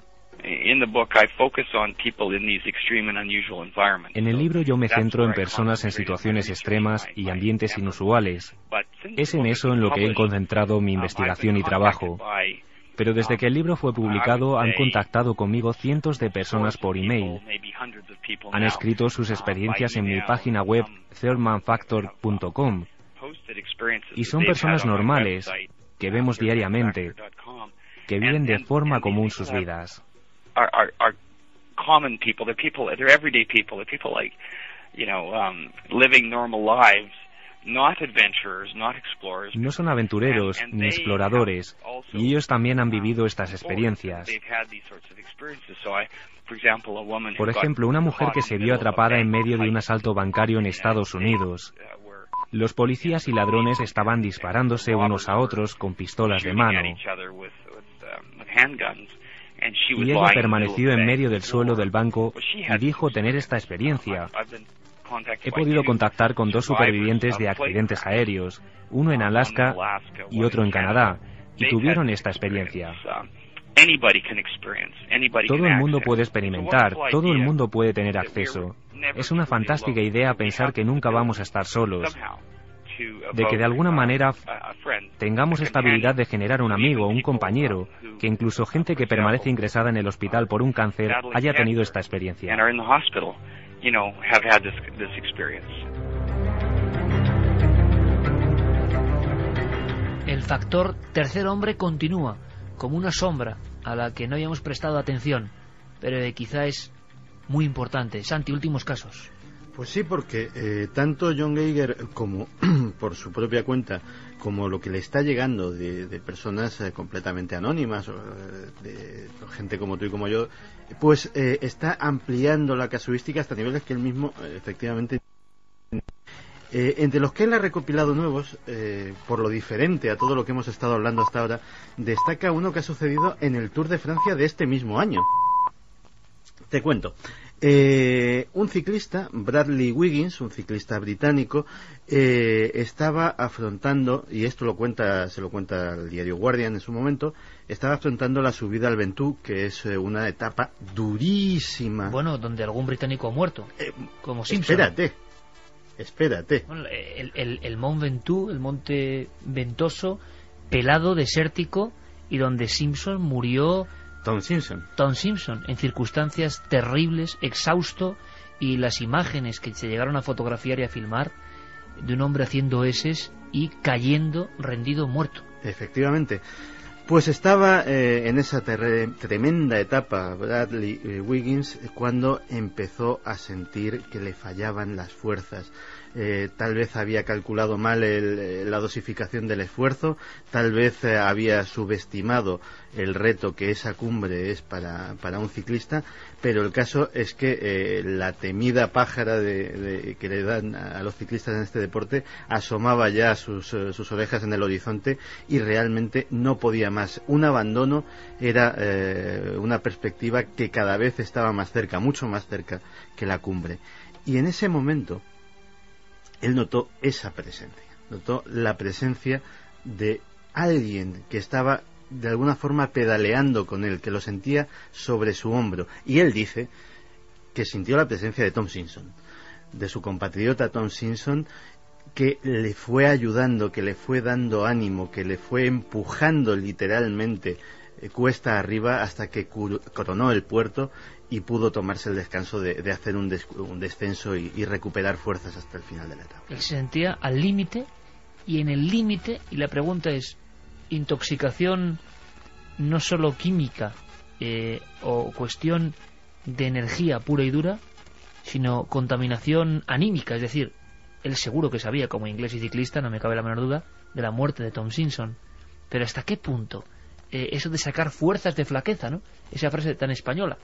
Speaker 2: En el libro yo me centro en personas en situaciones extremas y ambientes inusuales. Es en eso en lo que he concentrado mi investigación y trabajo. Pero desde que el libro fue publicado han contactado conmigo cientos de personas por email. Han escrito sus experiencias en mi página web thirdmanfactor.com y son personas normales que vemos diariamente, que viven de forma común sus vidas. No son aventureros ni exploradores, y ellos también han vivido estas experiencias. Por ejemplo, una mujer que se vio atrapada en medio de un asalto bancario en Estados Unidos. Los policías y ladrones estaban disparándose unos a otros con pistolas de mano. Y ella permaneció en medio del suelo del banco y dijo tener esta experiencia. He podido contactar con 2 supervivientes de accidentes aéreos, uno en Alaska y otro en Canadá, y tuvieron esta experiencia. Todo el mundo puede experimentar, todo el mundo puede tener acceso. Es una fantástica idea pensar que nunca vamos a estar solos, de que de alguna manera tengamos esta habilidad de generar un amigo, un compañero, que incluso gente que permanece ingresada en el hospital por un cáncer haya tenido esta experiencia.
Speaker 1: El factor tercer hombre continúa como una sombra a la que no habíamos prestado atención, pero quizá es muy importante. Santi, últimos casos.
Speaker 5: Pues sí, porque tanto John Geiger como por su propia cuenta, como lo que le está llegando de personas completamente anónimas, de gente como tú y como yo, pues está ampliando la casuística hasta niveles que él mismo efectivamente... entre los que él ha recopilado nuevos, por lo diferente a todo lo que hemos estado hablando hasta ahora, destaca uno que ha sucedido en el Tour de Francia de este mismo año. Te cuento. Un ciclista, Bradley Wiggins, un ciclista británico, estaba afrontando, y esto se lo cuenta el diario Guardian en su momento, estaba afrontando la subida al Ventoux, que es una etapa durísima.
Speaker 1: Bueno, donde algún británico ha muerto, como Simpson.
Speaker 5: Espérate.
Speaker 1: Bueno, el Mont Ventoux, el monte ventoso, pelado, desértico, y donde Simpson murió...
Speaker 5: Tom Simpson,
Speaker 1: en circunstancias terribles, exhausto, y las imágenes que se llegaron a fotografiar y a filmar de un hombre haciendo eses y cayendo rendido muerto.
Speaker 5: Efectivamente. Pues estaba en esa tremenda etapa Bradley Wiggins cuando empezó a sentir que le fallaban las fuerzas. Tal vez había calculado mal la dosificación del esfuerzo, tal vez había subestimado el reto que esa cumbre es para un ciclista, pero el caso es que la temida pájara que le dan a los ciclistas en este deporte asomaba ya sus orejas en el horizonte y realmente no podía más. Un abandono era una perspectiva que cada vez estaba más cerca, mucho más cerca que la cumbre. Y en ese momento él notó esa presencia, notó la presencia de alguien que estaba de alguna forma pedaleando con él, que lo sentía sobre su hombro. Y él dice que sintió la presencia de Tom Simpson, de su compatriota Tom Simpson, que le fue ayudando, que le fue dando ánimo, que le fue empujando literalmente cuesta arriba hasta que coronó el puerto y pudo tomarse el descanso de hacer un descenso y recuperar fuerzas hasta el final de la etapa.
Speaker 1: Él se sentía al límite y en el límite, y la pregunta es, ¿intoxicación no solo química o cuestión de energía pura y dura, sino contaminación anímica? Es decir, él seguro que sabía, como inglés y ciclista, no me cabe la menor duda, de la muerte de Tom Simpson. Pero ¿hasta qué punto? Eso de sacar fuerzas de flaqueza, ¿no? Esa frase tan española.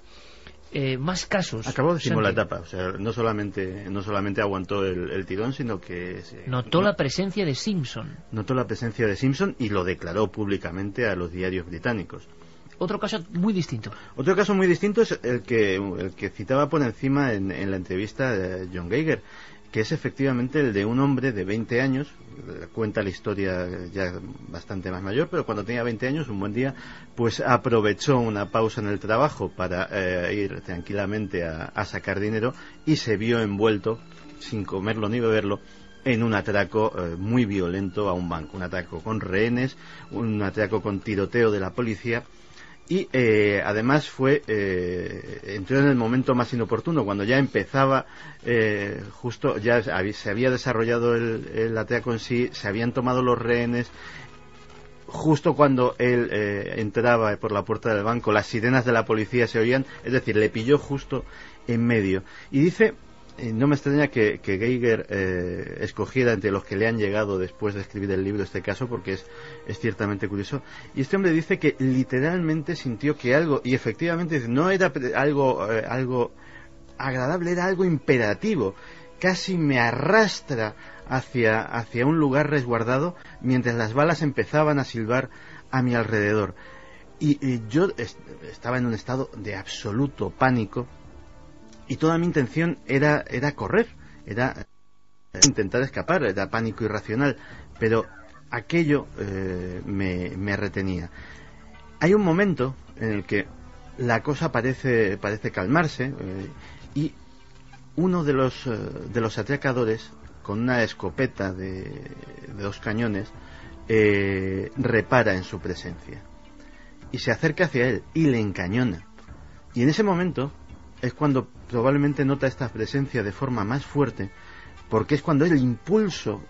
Speaker 1: Más casos.
Speaker 5: Acabó décimo la etapa, o sea, no solamente aguantó el tirón, sino que
Speaker 1: notó la presencia de Simpson.
Speaker 5: Notó la presencia de Simpson y lo declaró públicamente a los diarios británicos.
Speaker 1: Otro caso muy distinto.
Speaker 5: Otro caso muy distinto es el que citaba por encima en la entrevista de John Geiger, que es efectivamente el de un hombre de 20 años, cuenta la historia ya bastante más mayor, pero cuando tenía 20 años, un buen día, pues aprovechó una pausa en el trabajo para ir tranquilamente a sacar dinero y se vio envuelto, sin comerlo ni beberlo, en un atraco muy violento a un banco, un atraco con rehenes, un atraco con tiroteo de la policía. Y además entró en el momento más inoportuno, cuando ya empezaba, justo ya se había desarrollado el atraco en sí, se habían tomado los rehenes, justo cuando él entraba por la puerta del banco, las sirenas de la policía se oían, es decir, le pilló justo en medio. Y dice, no me extraña que Geiger escogiera entre los que le han llegado después de escribir el libro este caso, porque es ciertamente curioso. Y este hombre dice que literalmente sintió que algo, y efectivamente no era algo agradable, era algo imperativo. Casi me arrastra hacia un lugar resguardado mientras las balas empezaban a silbar a mi alrededor. Y yo estaba en un estado de absoluto pánico. Y toda mi intención era correr, era intentar escapar, era pánico irracional, pero aquello me retenía. Hay un momento en el que la cosa parece calmarse y uno de los atracadores, con una escopeta de 2 cañones, repara en su presencia y se acerca hacia él y le encañona. Y en ese momento es cuando probablemente nota esta presencia de forma más fuerte, porque es cuando el impulso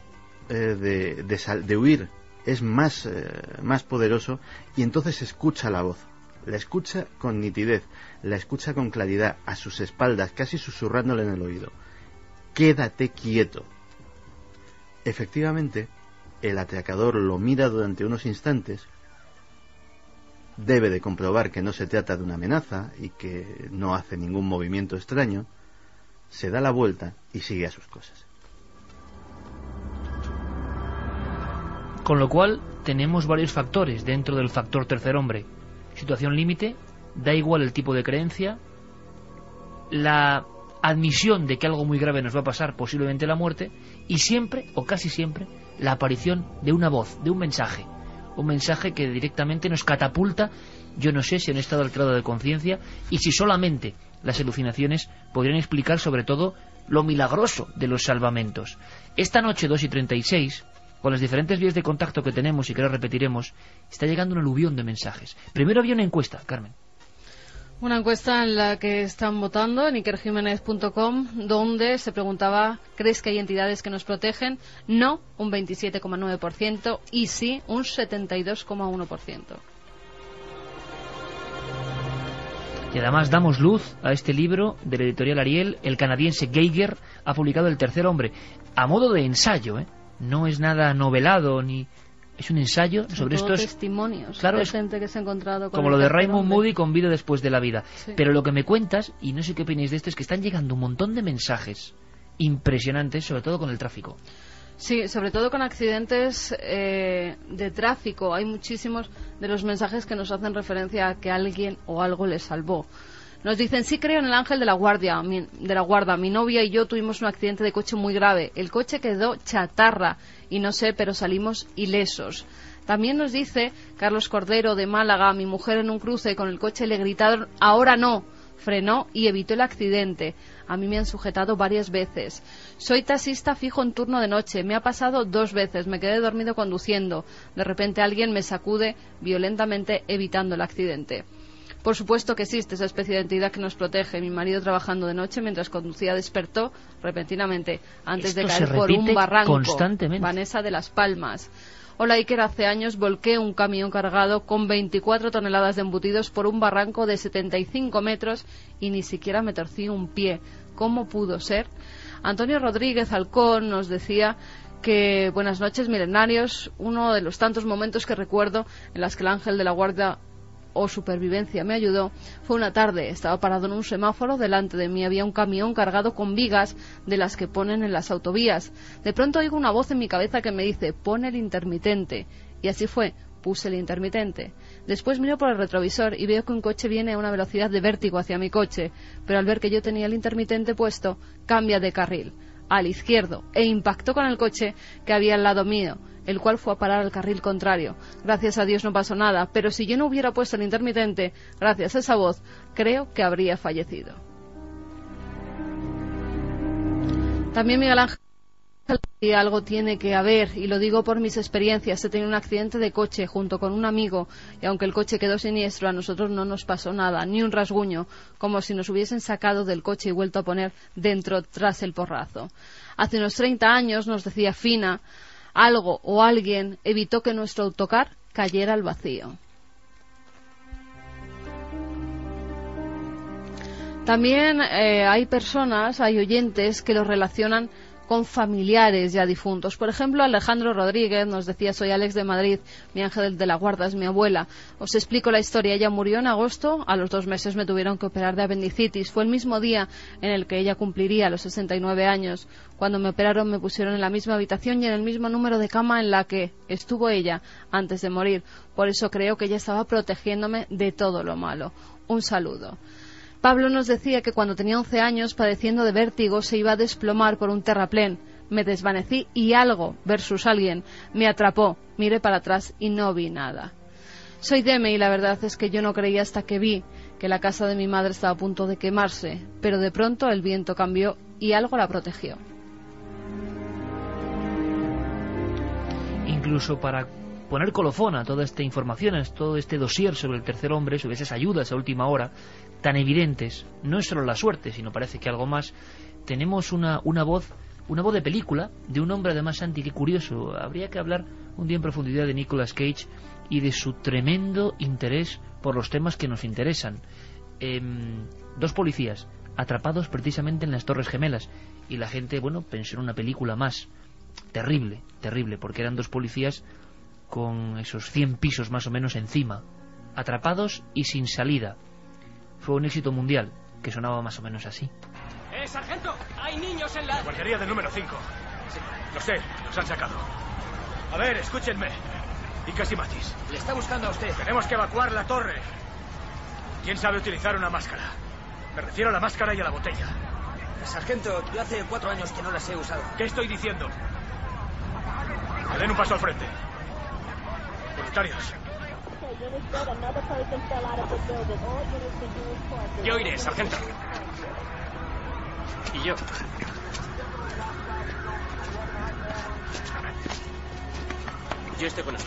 Speaker 5: de huir es más poderoso, y entonces escucha la voz, la escucha con nitidez, la escucha con claridad a sus espaldas, casi susurrándole en el oído: quédate quieto. Efectivamente, el atracador lo mira durante unos instantes. Debe de comprobar que no se trata de una amenaza y que no hace ningún movimiento extraño. Se da la vuelta y sigue a sus cosas.
Speaker 1: Con lo cual tenemos varios factores dentro del factor tercer hombre. Situación límite, da igual el tipo de creencia, la admisión de que algo muy grave nos va a pasar, posiblemente la muerte, y siempre, o casi siempre, la aparición de una voz, de un mensaje. Un mensaje que directamente nos catapulta, yo no sé si en estado alterado de conciencia, y si solamente las alucinaciones podrían explicar sobre todo lo milagroso de los salvamentos. Esta noche, 2:36, con las diferentes vías de contacto que tenemos y que ahora repetiremos, está llegando un aluvión de mensajes. Primero había una encuesta, Carmen.
Speaker 3: Una encuesta en la que están votando en ikerjimenez.com, donde se preguntaba: ¿crees que hay entidades que nos protegen? No, un 27,9%, y sí, un 72,1%.
Speaker 1: Y además damos luz a este libro de la editorial Ariel. El canadiense Geiger ha publicado El tercer hombre, a modo de ensayo, no es nada novelado ni... Es un ensayo sobre estos
Speaker 3: testimonios,
Speaker 1: claro,
Speaker 3: de gente que se ha encontrado con
Speaker 1: como lo de Raymond Moody con Vida después de la vida.
Speaker 3: Sí.
Speaker 1: Pero lo que me cuentas, y no sé qué opináis de esto, es que están llegando un montón de mensajes impresionantes, sobre todo con el tráfico.
Speaker 3: Sí, sobre todo con accidentes de tráfico. Hay muchísimos de los mensajes que nos hacen referencia a que alguien o algo les salvó. Nos dicen: sí, creo en el ángel de la guarda. Mi novia y yo tuvimos un accidente de coche muy grave. El coche quedó chatarra y no sé, pero salimos ilesos. También nos dice Carlos Cordero de Málaga: mi mujer en un cruce con el coche le gritaron: ahora no. frenó y evitó el accidente. A mí me han sujetado varias veces. Soy taxista fijo en turno de noche. Me ha pasado 2 veces. Me quedé dormido conduciendo. De repente alguien me sacude violentamente evitando el accidente. Por supuesto que existe esa especie de entidad que nos protege. Mi marido, trabajando de noche mientras conducía, despertó repentinamente antes de caer por un barranco.
Speaker 1: Constantemente.
Speaker 3: Vanessa de Las Palmas. Hola Iker, hace años volqué un camión cargado con 24 toneladas de embutidos por un barranco de 75 metros y ni siquiera me torcí un pie. ¿Cómo pudo ser? Antonio Rodríguez Alcón nos decía que buenas noches milenarios, uno de los tantos momentos que recuerdo en las que el ángel de la guardia o supervivencia me ayudó fue una tarde. Estaba parado en un semáforo, delante de mí había un camión cargado con vigas de las que ponen en las autovías. De pronto oigo una voz en mi cabeza que me dice: pon el intermitente. Y así fue, puse el intermitente. Después miro por el retrovisor y veo que un coche viene a una velocidad de vértigo hacia mi coche, pero al ver que yo tenía el intermitente puesto, cambia de carril al izquierdo e impactó con el coche que había al lado mío, el cual fue a parar al carril contrario. Gracias a Dios no pasó nada, pero si yo no hubiera puesto el intermitente, gracias a esa voz, creo que habría fallecido. También Miguel Ángel, y algo tiene que haber, y lo digo por mis experiencias. He tenido un accidente de coche junto con un amigo, y aunque el coche quedó siniestro, a nosotros no nos pasó nada, ni un rasguño, como si nos hubiesen sacado del coche y vuelto a poner dentro tras el porrazo. Hace unos 30 años, nos decía Fina, algo o alguien evitó que nuestro autocar cayera al vacío. También hay personas, hay oyentes que lo relacionan con familiares ya difuntos. Por ejemplo, Alejandro Rodríguez nos decía: soy Alex de Madrid, mi ángel de la guarda es mi abuela. Os explico la historia. Ella murió en agosto, a los 2 meses me tuvieron que operar de apendicitis. Fue el mismo día en el que ella cumpliría los 69 años. Cuando me operaron me pusieron en la misma habitación y en el mismo número de cama en la que estuvo ella antes de morir. Por eso creo que ella estaba protegiéndome de todo lo malo. Un saludo. Pablo nos decía que cuando tenía 11 años, padeciendo de vértigo, se iba a desplomar por un terraplén. Me desvanecí y algo, versus alguien, me atrapó. Miré para atrás y no vi nada. Soy Deme y la verdad es que yo no creía hasta que vi que la casa de mi madre estaba a punto de quemarse, pero de pronto el viento cambió y algo la protegió.
Speaker 1: Incluso para poner colofón a toda esta información, a todo este dossier sobre el tercer hombre, sobre esas ayudas a última hora, tan evidentes, no es solo la suerte, sino parece que algo más. Tenemos una voz de película, de un hombre además, Santi, qué curioso. Habría que hablar un día en profundidad de Nicolas Cage y de su tremendo interés por los temas que nos interesan. 2 policías atrapados precisamente en las Torres Gemelas, y la gente, bueno, pensó en una película más. Terrible, terrible, porque eran 2 policías con esos 100 pisos más o menos encima, atrapados y sin salida. Fue un éxito mundial, que sonaba más o menos así.
Speaker 9: ¡Sargento! ¡Hay niños en la
Speaker 10: guardería del número 5! Sí. Lo sé, los han sacado. A ver, escúchenme. ¿Y casi Matis?
Speaker 9: Le está buscando a usted.
Speaker 10: Tenemos que evacuar la torre. ¿Quién sabe utilizar una máscara? Me refiero a la máscara y a la botella.
Speaker 9: Sargento, yo hace 4 años que no las he usado.
Speaker 10: ¿Qué estoy diciendo? Que den un paso al frente. Voluntarios.
Speaker 9: Yo iré, sargento. Y yo. Yo estoy con él.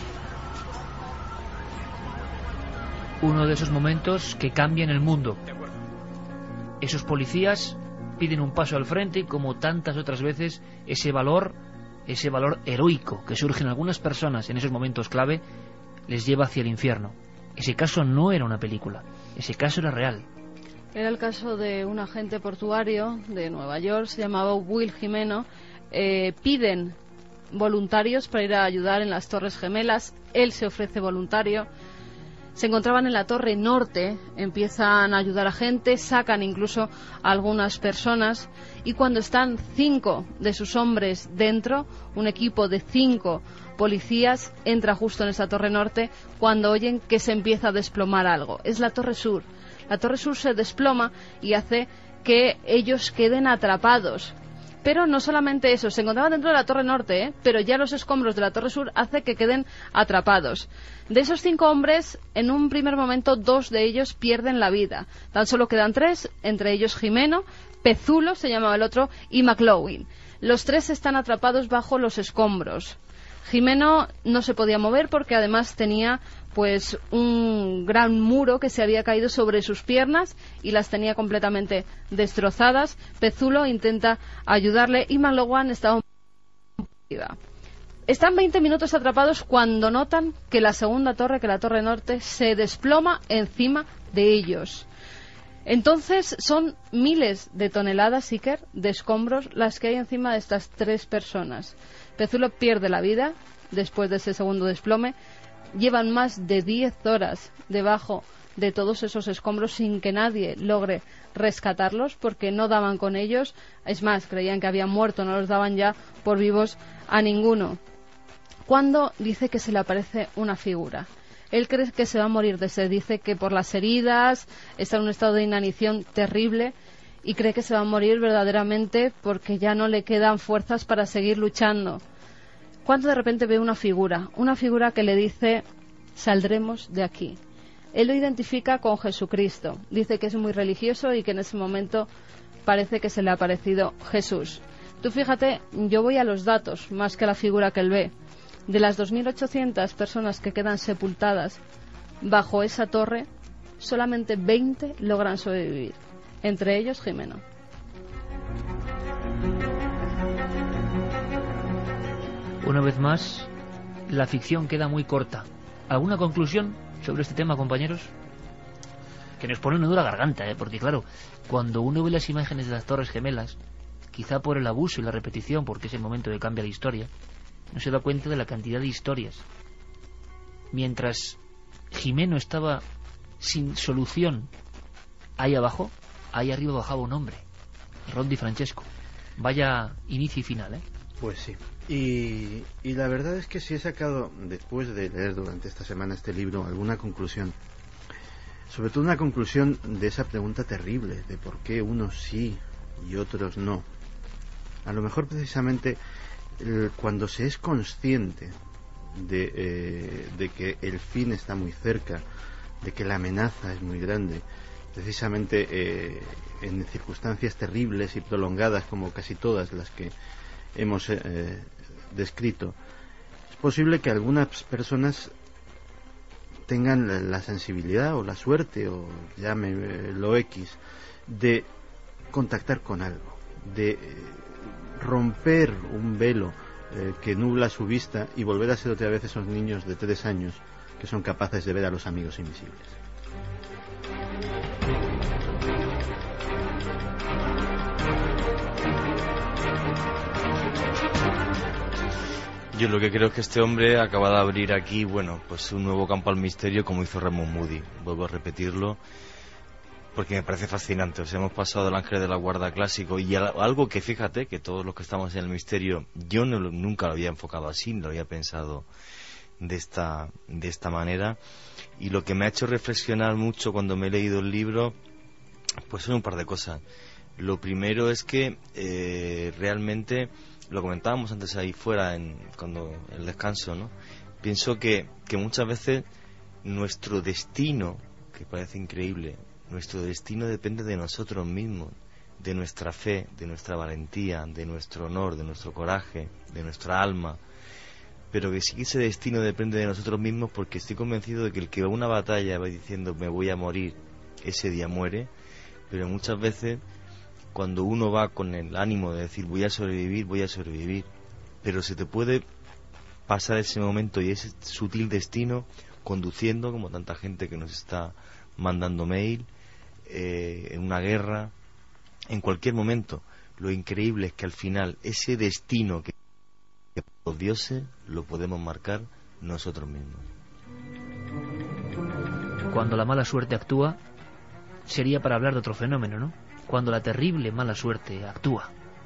Speaker 1: Uno de esos momentos que cambian el mundo. Esos policías piden un paso al frente y, como tantas otras veces, ese valor heroico que surge en algunas personas en esos momentos clave les lleva hacia el infierno. Ese caso no era una película, ese caso era real.
Speaker 3: Era el caso de un agente portuario de Nueva York, se llamaba Will Jimeno. Piden voluntarios para ir a ayudar en las Torres Gemelas. Él se ofrece voluntario. Se encontraban en la Torre Norte, empiezan a ayudar a gente, sacan incluso a algunas personas, y cuando están 5 de sus hombres dentro, un equipo de 5 policías entra justo en esa Torre Norte cuando oyen que se empieza a desplomar algo. Es la Torre Sur. La Torre Sur se desploma y hace que ellos queden atrapados. Pero no solamente eso, se encontraba dentro de la torre norte, pero ya los escombros de la torre sur hace que queden atrapados. De esos 5 hombres, en un primer momento 2 de ellos pierden la vida. Tan solo quedan 3, entre ellos Jimeno, Pezulo se llamaba el otro, y McLoughlin. Los 3 están atrapados bajo los escombros. Jimeno no se podía mover porque además tenía pues un gran muro que se había caído sobre sus piernas y las tenía completamente destrozadas. Pezulo intenta ayudarle y McLoughlin estaba un poco viva. Están 20 minutos atrapados cuando notan que la segunda torre, que la torre norte, se desploma encima de ellos. Entonces son miles de toneladas, Iker, de escombros las que hay encima de estas 3 personas. Pezulo pierde la vida después de ese segundo desplome. Llevan más de 10 horas debajo de todos esos escombros sin que nadie logre rescatarlos porque no daban con ellos. Es más, creían que habían muerto, no los daban ya por vivos a ninguno. Cuando dice que se le aparece una figura. Él cree que se va a morir de sed. Dice que por las heridas está en un estado de inanición terrible y cree que se va a morir verdaderamente porque ya no le quedan fuerzas para seguir luchando. Cuando de repente ve una figura que le dice: saldremos de aquí. Él lo identifica con Jesucristo. Dice que es muy religioso y que en ese momento parece que se le ha aparecido Jesús. Tú fíjate, yo voy a los datos más que a la figura que él ve. De las 2.800 personas que quedan sepultadas bajo esa torre, solamente 20 logran sobrevivir, entre ellos Jimeno.
Speaker 1: Una vez más, la ficción queda muy corta. ¿Alguna conclusión sobre este tema, compañeros? Que nos pone un nudo a la garganta, porque claro, cuando uno ve las imágenes de las Torres Gemelas, quizá por el abuso y la repetición, porque es el momento de cambia la historia, no se da cuenta de la cantidad de historias. Mientras Jimeno estaba sin solución ahí abajo, ahí arriba bajaba un hombre, Ron Di Francesco. Vaya inicio y final,
Speaker 5: Pues sí. Y la verdad es que si he sacado, después de leer durante esta semana este libro, alguna conclusión, sobre todo una conclusión de esa pregunta terrible de por qué unos sí y otros no. A lo mejor precisamente cuando se es consciente de que el fin está muy cerca, de que la amenaza es muy grande, precisamente en circunstancias terribles y prolongadas como casi todas las que hemos descrito, es posible que algunas personas tengan la sensibilidad o la suerte, o llámelo X, de contactar con algo, de romper un velo que nubla su vista y volver a ser otra vez esos niños de 3 años que son capaces de ver a los amigos invisibles.
Speaker 6: Yo lo que creo es que este hombre acaba de abrir aquí, pues un nuevo campo al misterio, como hizo Raymond Moody. Vuelvo a repetirlo, porque me parece fascinante. O sea, hemos pasado del Ángel de la Guarda clásico y algo que, fíjate, que todos los que estamos en el misterio, yo nunca lo había enfocado así, lo había pensado de esta manera. Y lo que me ha hecho reflexionar mucho cuando me he leído el libro, pues son un par de cosas. Lo primero es que realmente, lo comentábamos antes ahí fuera, cuando el descanso, ¿no? Pienso que muchas veces nuestro destino, que parece increíble, nuestro destino depende de nosotros mismos, de nuestra fe, de nuestra valentía, de nuestro honor, de nuestro coraje, de nuestra alma, pero que sí que ese destino depende de nosotros mismos, porque estoy convencido de que el que va a una batalla va diciendo me voy a morir, ese día muere, pero muchas veces cuando uno va con el ánimo de decir voy a sobrevivir, pero se te puede pasar ese momento y ese sutil destino conduciendo, como tanta gente que nos está mandando mail, en una guerra, en cualquier momento. Lo increíble es que al final ese destino que los dioses lo podemos marcar nosotros mismos.
Speaker 1: Cuando la mala suerte actúa, sería para hablar de otro fenómeno, ¿no? Cuando la terrible mala suerte actúa.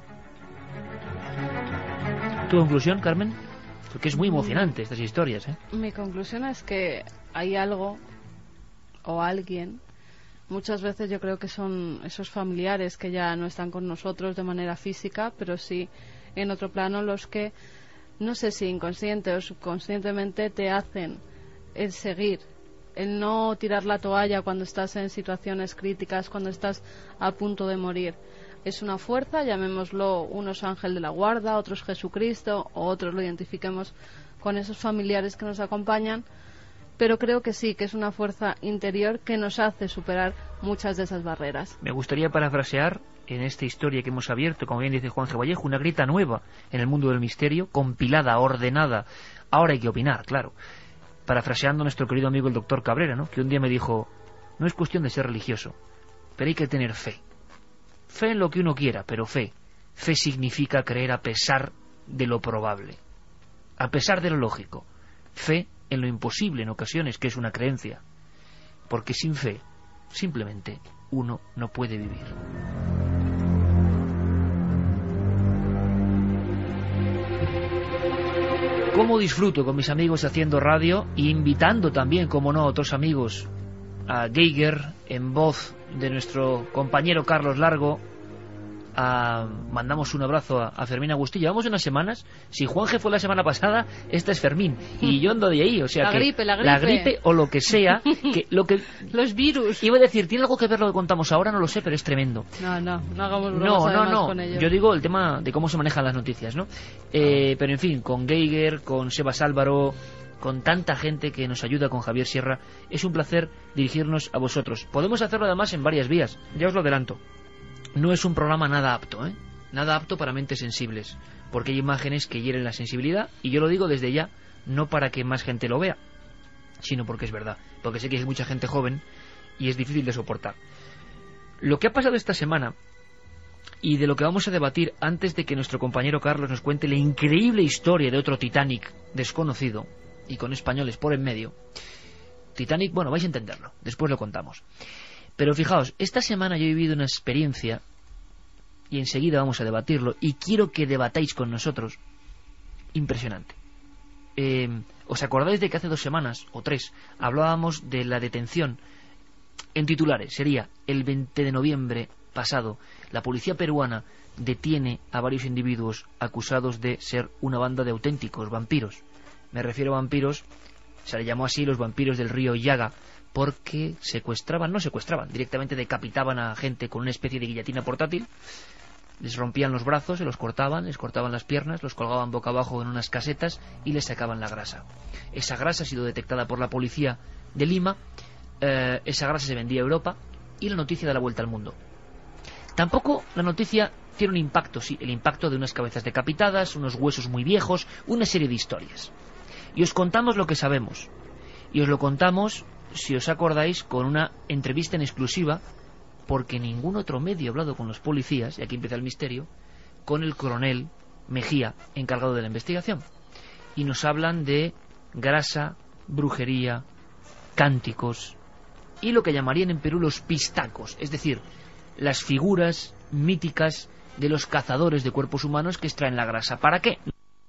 Speaker 1: ¿Tu conclusión, Carmen? Porque es muy emocionante estas historias,
Speaker 3: Mi conclusión es que hay algo o alguien Muchas veces yo creo que son esos familiares que ya no están con nosotros de manera física, pero sí en otro plano los que, no sé si inconsciente o subconscientemente, te hacen el seguir, el no tirar la toalla cuando estás en situaciones críticas, cuando estás a punto de morir. Es una fuerza, llamémoslo unos ángel de la guarda, otros Jesucristo, o otros lo identifiquemos con esos familiares que nos acompañan, pero creo que sí, que es una fuerza interior que nos hace superar muchas de esas barreras.
Speaker 1: Me gustaría parafrasear en esta historia que hemos abierto, como bien dice Juan G. Vallejo, una grieta nueva en el mundo del misterio, compilada, ordenada. Ahora hay que opinar, claro. Parafraseando a nuestro querido amigo el doctor Cabrera, ¿no?, que un día me dijo: no es cuestión de ser religioso, pero hay que tener fe. Fe en lo que uno quiera, pero fe. Fe significa creer a pesar de lo probable, a pesar de lo lógico. Fe en lo imposible en ocasiones, que es una creencia. Porque sin fe, simplemente, uno no puede vivir. ¿Cómo disfruto con mis amigos haciendo radio e invitando también, como no, a otros amigos? A Geiger, en voz de nuestro compañero Carlos Largo. Mandamos un abrazo a Fermín Agustí. Llevamos unas semanas. Si Juanje fue la semana pasada, esta es Fermín. Y yo ando de ahí. O sea,
Speaker 3: la gripe.
Speaker 1: La gripe o lo que sea.
Speaker 3: Los virus.
Speaker 1: Iba a decir, ¿tiene algo que ver lo que contamos ahora? No lo sé, pero es tremendo.
Speaker 3: No hagamos bromas con ello.
Speaker 1: Yo digo el tema de cómo se manejan las noticias, ¿no? Pero en fin, con Geiger, con Sebas Álvaro, con tanta gente que nos ayuda, con Javier Sierra, es un placer dirigirnos a vosotros. Podemos hacerlo además en varias vías. Ya os lo adelanto. No es un programa nada apto, nada apto para mentes sensibles, porque hay imágenes que hieren la sensibilidad, y yo lo digo desde ya, no para que más gente lo vea, sino porque es verdad, porque sé que hay mucha gente joven y es difícil de soportar. Lo que ha pasado esta semana, y de lo que vamos a debatir antes de que nuestro compañero Carlos nos cuente la increíble historia de otro Titanic desconocido, y con españoles por en medio. Titanic, bueno, vais a entenderlo, después lo contamos. Pero fijaos, esta semana yo he vivido una experiencia, y enseguida vamos a debatirlo, y quiero que debatáis con nosotros. Impresionante. ¿Os acordáis de que hace 2 semanas, o 3, hablábamos de la detención? En titulares, sería el 20 de noviembre pasado, la policía peruana detiene a varios individuos acusados de ser una banda de auténticos vampiros. Me refiero a vampiros, se le llamó así los vampiros del río Yaga, porque no secuestraban, directamente decapitaban a gente con una especie de guillotina portátil, les rompían los brazos, se los cortaban, les cortaban las piernas, los colgaban boca abajo en unas casetas y les sacaban la grasa. Esa grasa ha sido detectada por la policía de Lima, esa grasa se vendía a Europa y la noticia da la vuelta al mundo. Tampoco la noticia tiene un impacto, sí, el impacto de unas cabezas decapitadas, unos huesos muy viejos, una serie de historias. Y os contamos lo que sabemos, y os lo contamos, si os acordáis, con una entrevista en exclusiva, porque ningún otro medio ha hablado con los policías, y aquí empieza el misterio, con el coronel Mejía, encargado de la investigación. Y nos hablan de grasa, brujería, cánticos, y lo que llamarían en Perú los pistacos, es decir, las figuras míticas de los cazadores de cuerpos humanos que extraen la grasa. ¿Para qué?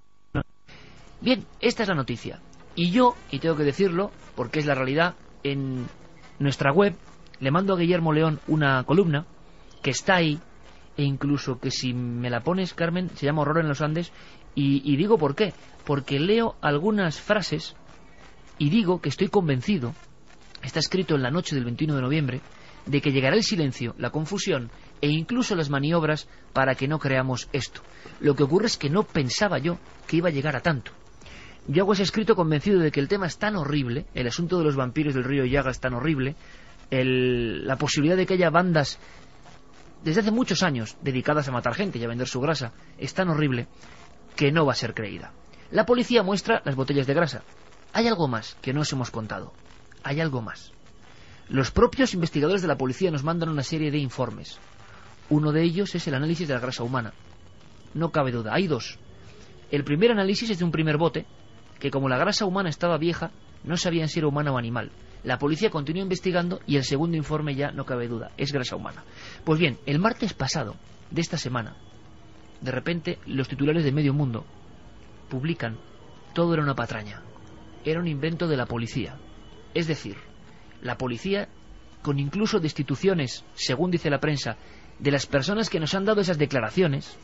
Speaker 1: Bien, esta es la noticia. Y yo, y tengo que decirlo, porque es la realidad, en nuestra web le mando a Guillermo León una columna que está ahí, e incluso que si me la pones, Carmen, se llama Horror en los Andes, y digo por qué. Porque leo algunas frases y digo que estoy convencido, está escrito en la noche del 21 de noviembre, de que llegará el silencio, la confusión e incluso las maniobras para que no creamos esto. Lo que ocurre es que no pensaba yo que iba a llegar a tanto. Yo hago ese escrito convencido de que el tema es tan horrible, el asunto de los vampiros del río Yaga es tan horrible, la posibilidad de que haya bandas desde hace muchos años dedicadas a matar gente y a vender su grasa es tan horrible que no va a ser creída. La policía muestra las botellas de grasa. Hay algo más que no os hemos contado. Hay algo más. Los propios investigadores de la policía nos mandan una serie de informes. Uno de ellos es el análisis de la grasa humana. No cabe duda, hay 2. El primer análisis es de un primer bote, que como la grasa humana estaba vieja, no sabían si era humana o animal. La policía continúa investigando y el segundo informe ya no cabe duda, es grasa humana. Pues bien, el martes pasado de esta semana, de repente los titulares de Medio Mundo publican: todo era una patraña, era un invento de la policía. Es decir, la policía con incluso destituciones, según dice la prensa, de las personas que nos han dado esas declaraciones,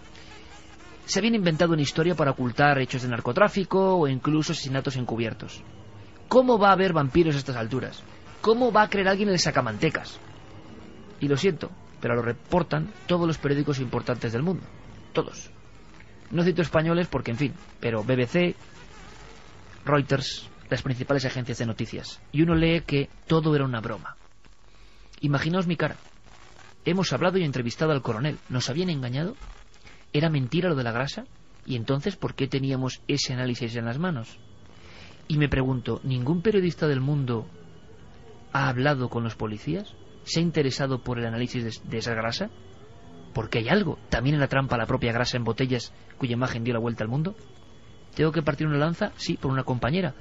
Speaker 1: se habían inventado una historia para ocultar hechos de narcotráfico o incluso asesinatos encubiertos. ¿Cómo va a haber vampiros a estas alturas? ¿Cómo va a creer alguien en el sacamantecas? Y lo siento, pero lo reportan todos los periódicos importantes del mundo. Todos. No cito españoles porque, en fin, pero BBC, Reuters, las principales agencias de noticias. Y uno lee que todo era una broma. Imaginaos mi cara. Hemos hablado y entrevistado al coronel. ¿Nos habían engañado? ¿Era mentira lo de la grasa? ¿Y entonces por qué teníamos ese análisis en las manos? Y me pregunto, ¿ningún periodista del mundo ha hablado con los policías? ¿Se ha interesado por el análisis de esa grasa? Porque hay algo. ¿También en la trampa la propia grasa en botellas cuya imagen dio la vuelta al mundo? ¿Tengo que partir una lanza? Sí, por una compañera.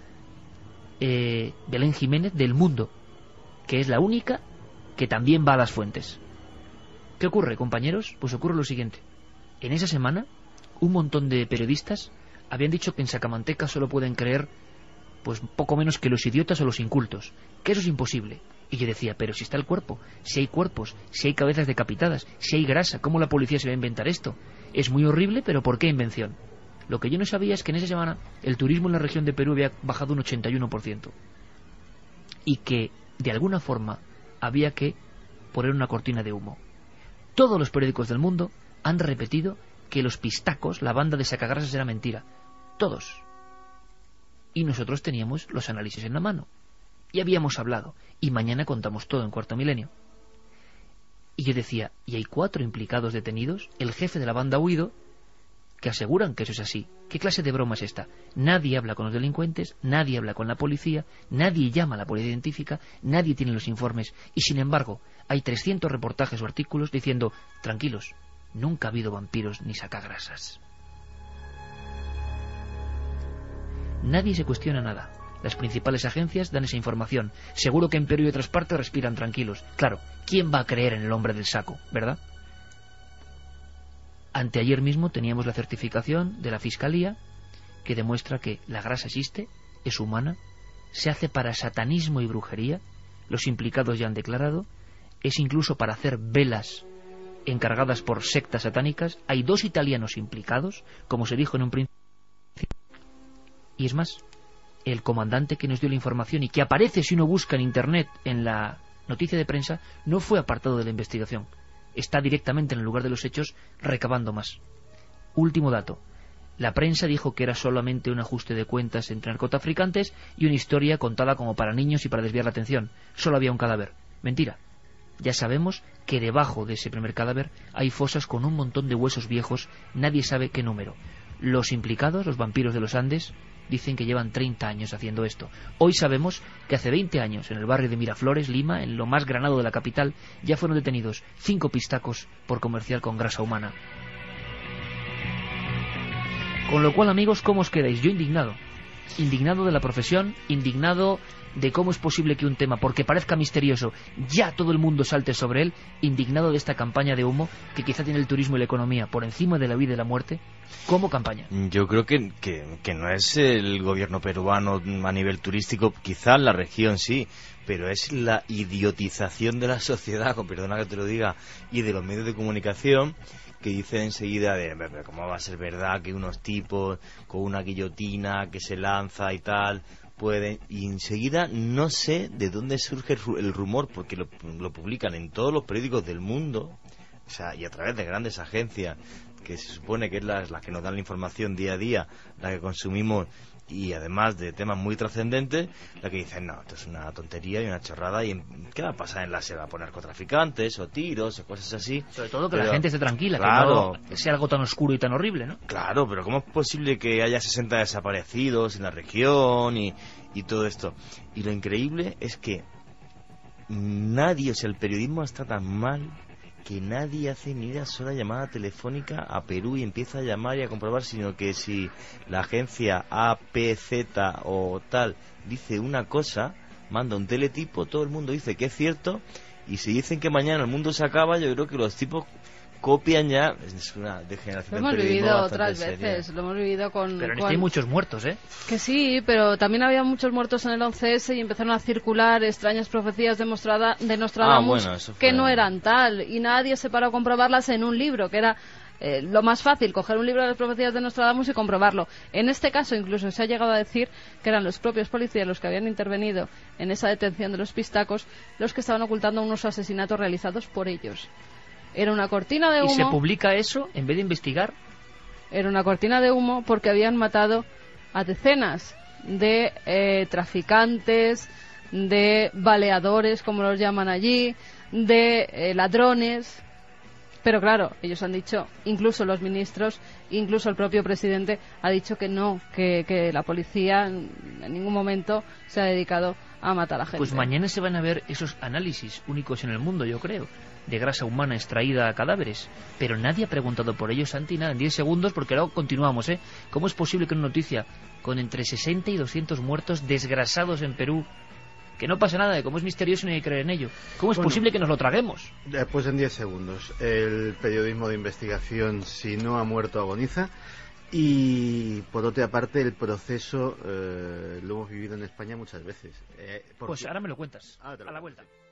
Speaker 1: Belén Jiménez, del Mundo, que es la única que también va a las fuentes. ¿Qué ocurre, compañeros? Pues ocurre lo siguiente. En esa semana, un montón de periodistas habían dicho que en Sacamantecas solo pueden creer pues poco menos que los idiotas o los incultos, que eso es imposible. Y yo decía, pero si está el cuerpo, si hay cuerpos, si hay cabezas decapitadas, si hay grasa, ¿cómo la policía se va a inventar esto? Es muy horrible, pero ¿por qué invención? Lo que yo no sabía es que en esa semana el turismo en la región de Perú había bajado un 81%. Y que, de alguna forma, había que poner una cortina de humo. Todos los periódicos del mundo han repetido que los pistacos, la banda de sacagrasas, era mentira. Todos. Y nosotros teníamos los análisis en la mano. Y habíamos hablado. Y mañana contamos todo en Cuarto Milenio. Y yo decía, ¿y hay 4 implicados detenidos? El jefe de la banda ha huido, que aseguran que eso es así. ¿Qué clase de broma es esta? Nadie habla con los delincuentes, nadie habla con la policía, nadie llama a la policía científica, nadie tiene los informes. Y sin embargo, hay 300 reportajes o artículos diciendo, tranquilos, nunca ha habido vampiros ni sacagrasas. Nadie se cuestiona nada. Las principales agencias dan esa información. Seguro que en Perú y otras partes respiran tranquilos. Claro, ¿quién va a creer en el hombre del saco, verdad? Anteayer mismo teníamos la certificación de la Fiscalía que demuestra que la grasa existe, es humana, se hace para satanismo y brujería, los implicados ya han declarado, es incluso para hacer velas encargadas por sectas satánicas. Hay 2 italianos implicados, como se dijo en un principio. Y es más, el comandante que nos dio la información y que aparece si uno busca en internet en la noticia de prensa, no fue apartado de la investigación. Está directamente en el lugar de los hechos recabando más. Último dato. La prensa dijo que era solamente un ajuste de cuentas entre narcotraficantes y una historia contada como para niños y para desviar la atención. Solo había un cadáver. Mentira. Ya sabemos que debajo de ese primer cadáver hay fosas con un montón de huesos viejos, nadie sabe qué número. Los implicados, los vampiros de los Andes, dicen que llevan 30 años haciendo esto. Hoy sabemos que hace 20 años, en el barrio de Miraflores, Lima, en lo más granado de la capital, ya fueron detenidos 5 pistacos por comerciar con grasa humana. Con lo cual, amigos, ¿cómo os quedáis? Yo indignado. Indignado de la profesión, indignado de cómo es posible que un tema, porque parezca misterioso, ya todo el mundo salte sobre él, indignado de esta campaña de humo que quizá tiene el turismo y la economía por encima de la vida y la muerte, como campaña.
Speaker 6: Yo creo que no es el gobierno peruano a nivel turístico, quizá la región sí, pero es la idiotización de la sociedad, con perdona que te lo diga, y de los medios de comunicación, que dicen enseguida de, pero ¿cómo va a ser verdad que unos tipos con una guillotina que se lanza y tal pueden? Y enseguida no sé de dónde surge el rumor, porque lo publican en todos los periódicos del mundo, o sea, y a través de grandes agencias que se supone que es las que nos dan la información día a día, la que consumimos, y además de temas muy trascendentes, la que dicen, no, esto es una tontería y una chorrada, y ¿qué va a pasar en la selva? ¿Poner narcotraficantes o tiros o cosas así?
Speaker 1: Sobre todo que la gente esté tranquila,
Speaker 6: claro,
Speaker 1: que no sea algo tan oscuro y tan horrible, ¿no?
Speaker 6: Claro, pero ¿cómo es posible que haya 60 desaparecidos en la región y todo esto? Y lo increíble es que nadie, o sea, el periodismo está tan mal que nadie hace ni una sola llamada telefónica a Perú y empieza a llamar y a comprobar, sino que si la agencia APZ o tal dice una cosa, manda un teletipo, todo el mundo dice que es cierto, y si dicen que mañana el mundo se acaba, yo creo que los tipos copian ya, es una degeneración
Speaker 3: lo
Speaker 6: del
Speaker 3: hemos
Speaker 6: periodismo
Speaker 3: vivido
Speaker 6: bastante
Speaker 3: otras
Speaker 6: seria.
Speaker 3: veces, lo hemos vivido con...
Speaker 1: Pero en este hay muchos muertos, ¿eh?
Speaker 3: Que sí, pero también había muchos muertos en el 11S y empezaron a circular extrañas profecías de Nostradamus
Speaker 6: eso fue...
Speaker 3: que no eran tal, y nadie se paró a comprobarlas en un libro, que era lo más fácil, coger un libro de las profecías de Nostradamus y comprobarlo. En este caso incluso se ha llegado a decir que eran los propios policías los que habían intervenido en esa detención de los pistacos los que estaban ocultando unos asesinatos realizados por ellos. Era una cortina de humo.
Speaker 1: ¿Y se publica eso en vez de investigar?
Speaker 3: Era una cortina de humo porque habían matado a decenas de traficantes, de baleadores, como los llaman allí, de ladrones. Pero claro, ellos han dicho, incluso los ministros, incluso el propio presidente ha dicho que no, que la policía en ningún momento se ha dedicado a matar a gente.
Speaker 1: Pues mañana se van a ver esos análisis únicos en el mundo, yo creo, de grasa humana extraída a cadáveres. Pero nadie ha preguntado por ello, Santi, nada, en 10 segundos, porque luego continuamos, ¿eh? ¿Cómo es posible que una noticia con entre 60 y 200 muertos desgrasados en Perú, que no pasa nada, de cómo es misterioso y no hay que creer en ello? ¿Cómo es posible que nos lo traguemos?
Speaker 5: Pues en 10 segundos. El periodismo de investigación, si no ha muerto, agoniza. Y por otra parte, el proceso lo hemos vivido en España muchas veces.
Speaker 1: Pues ahora me lo cuentas, a la vuelta.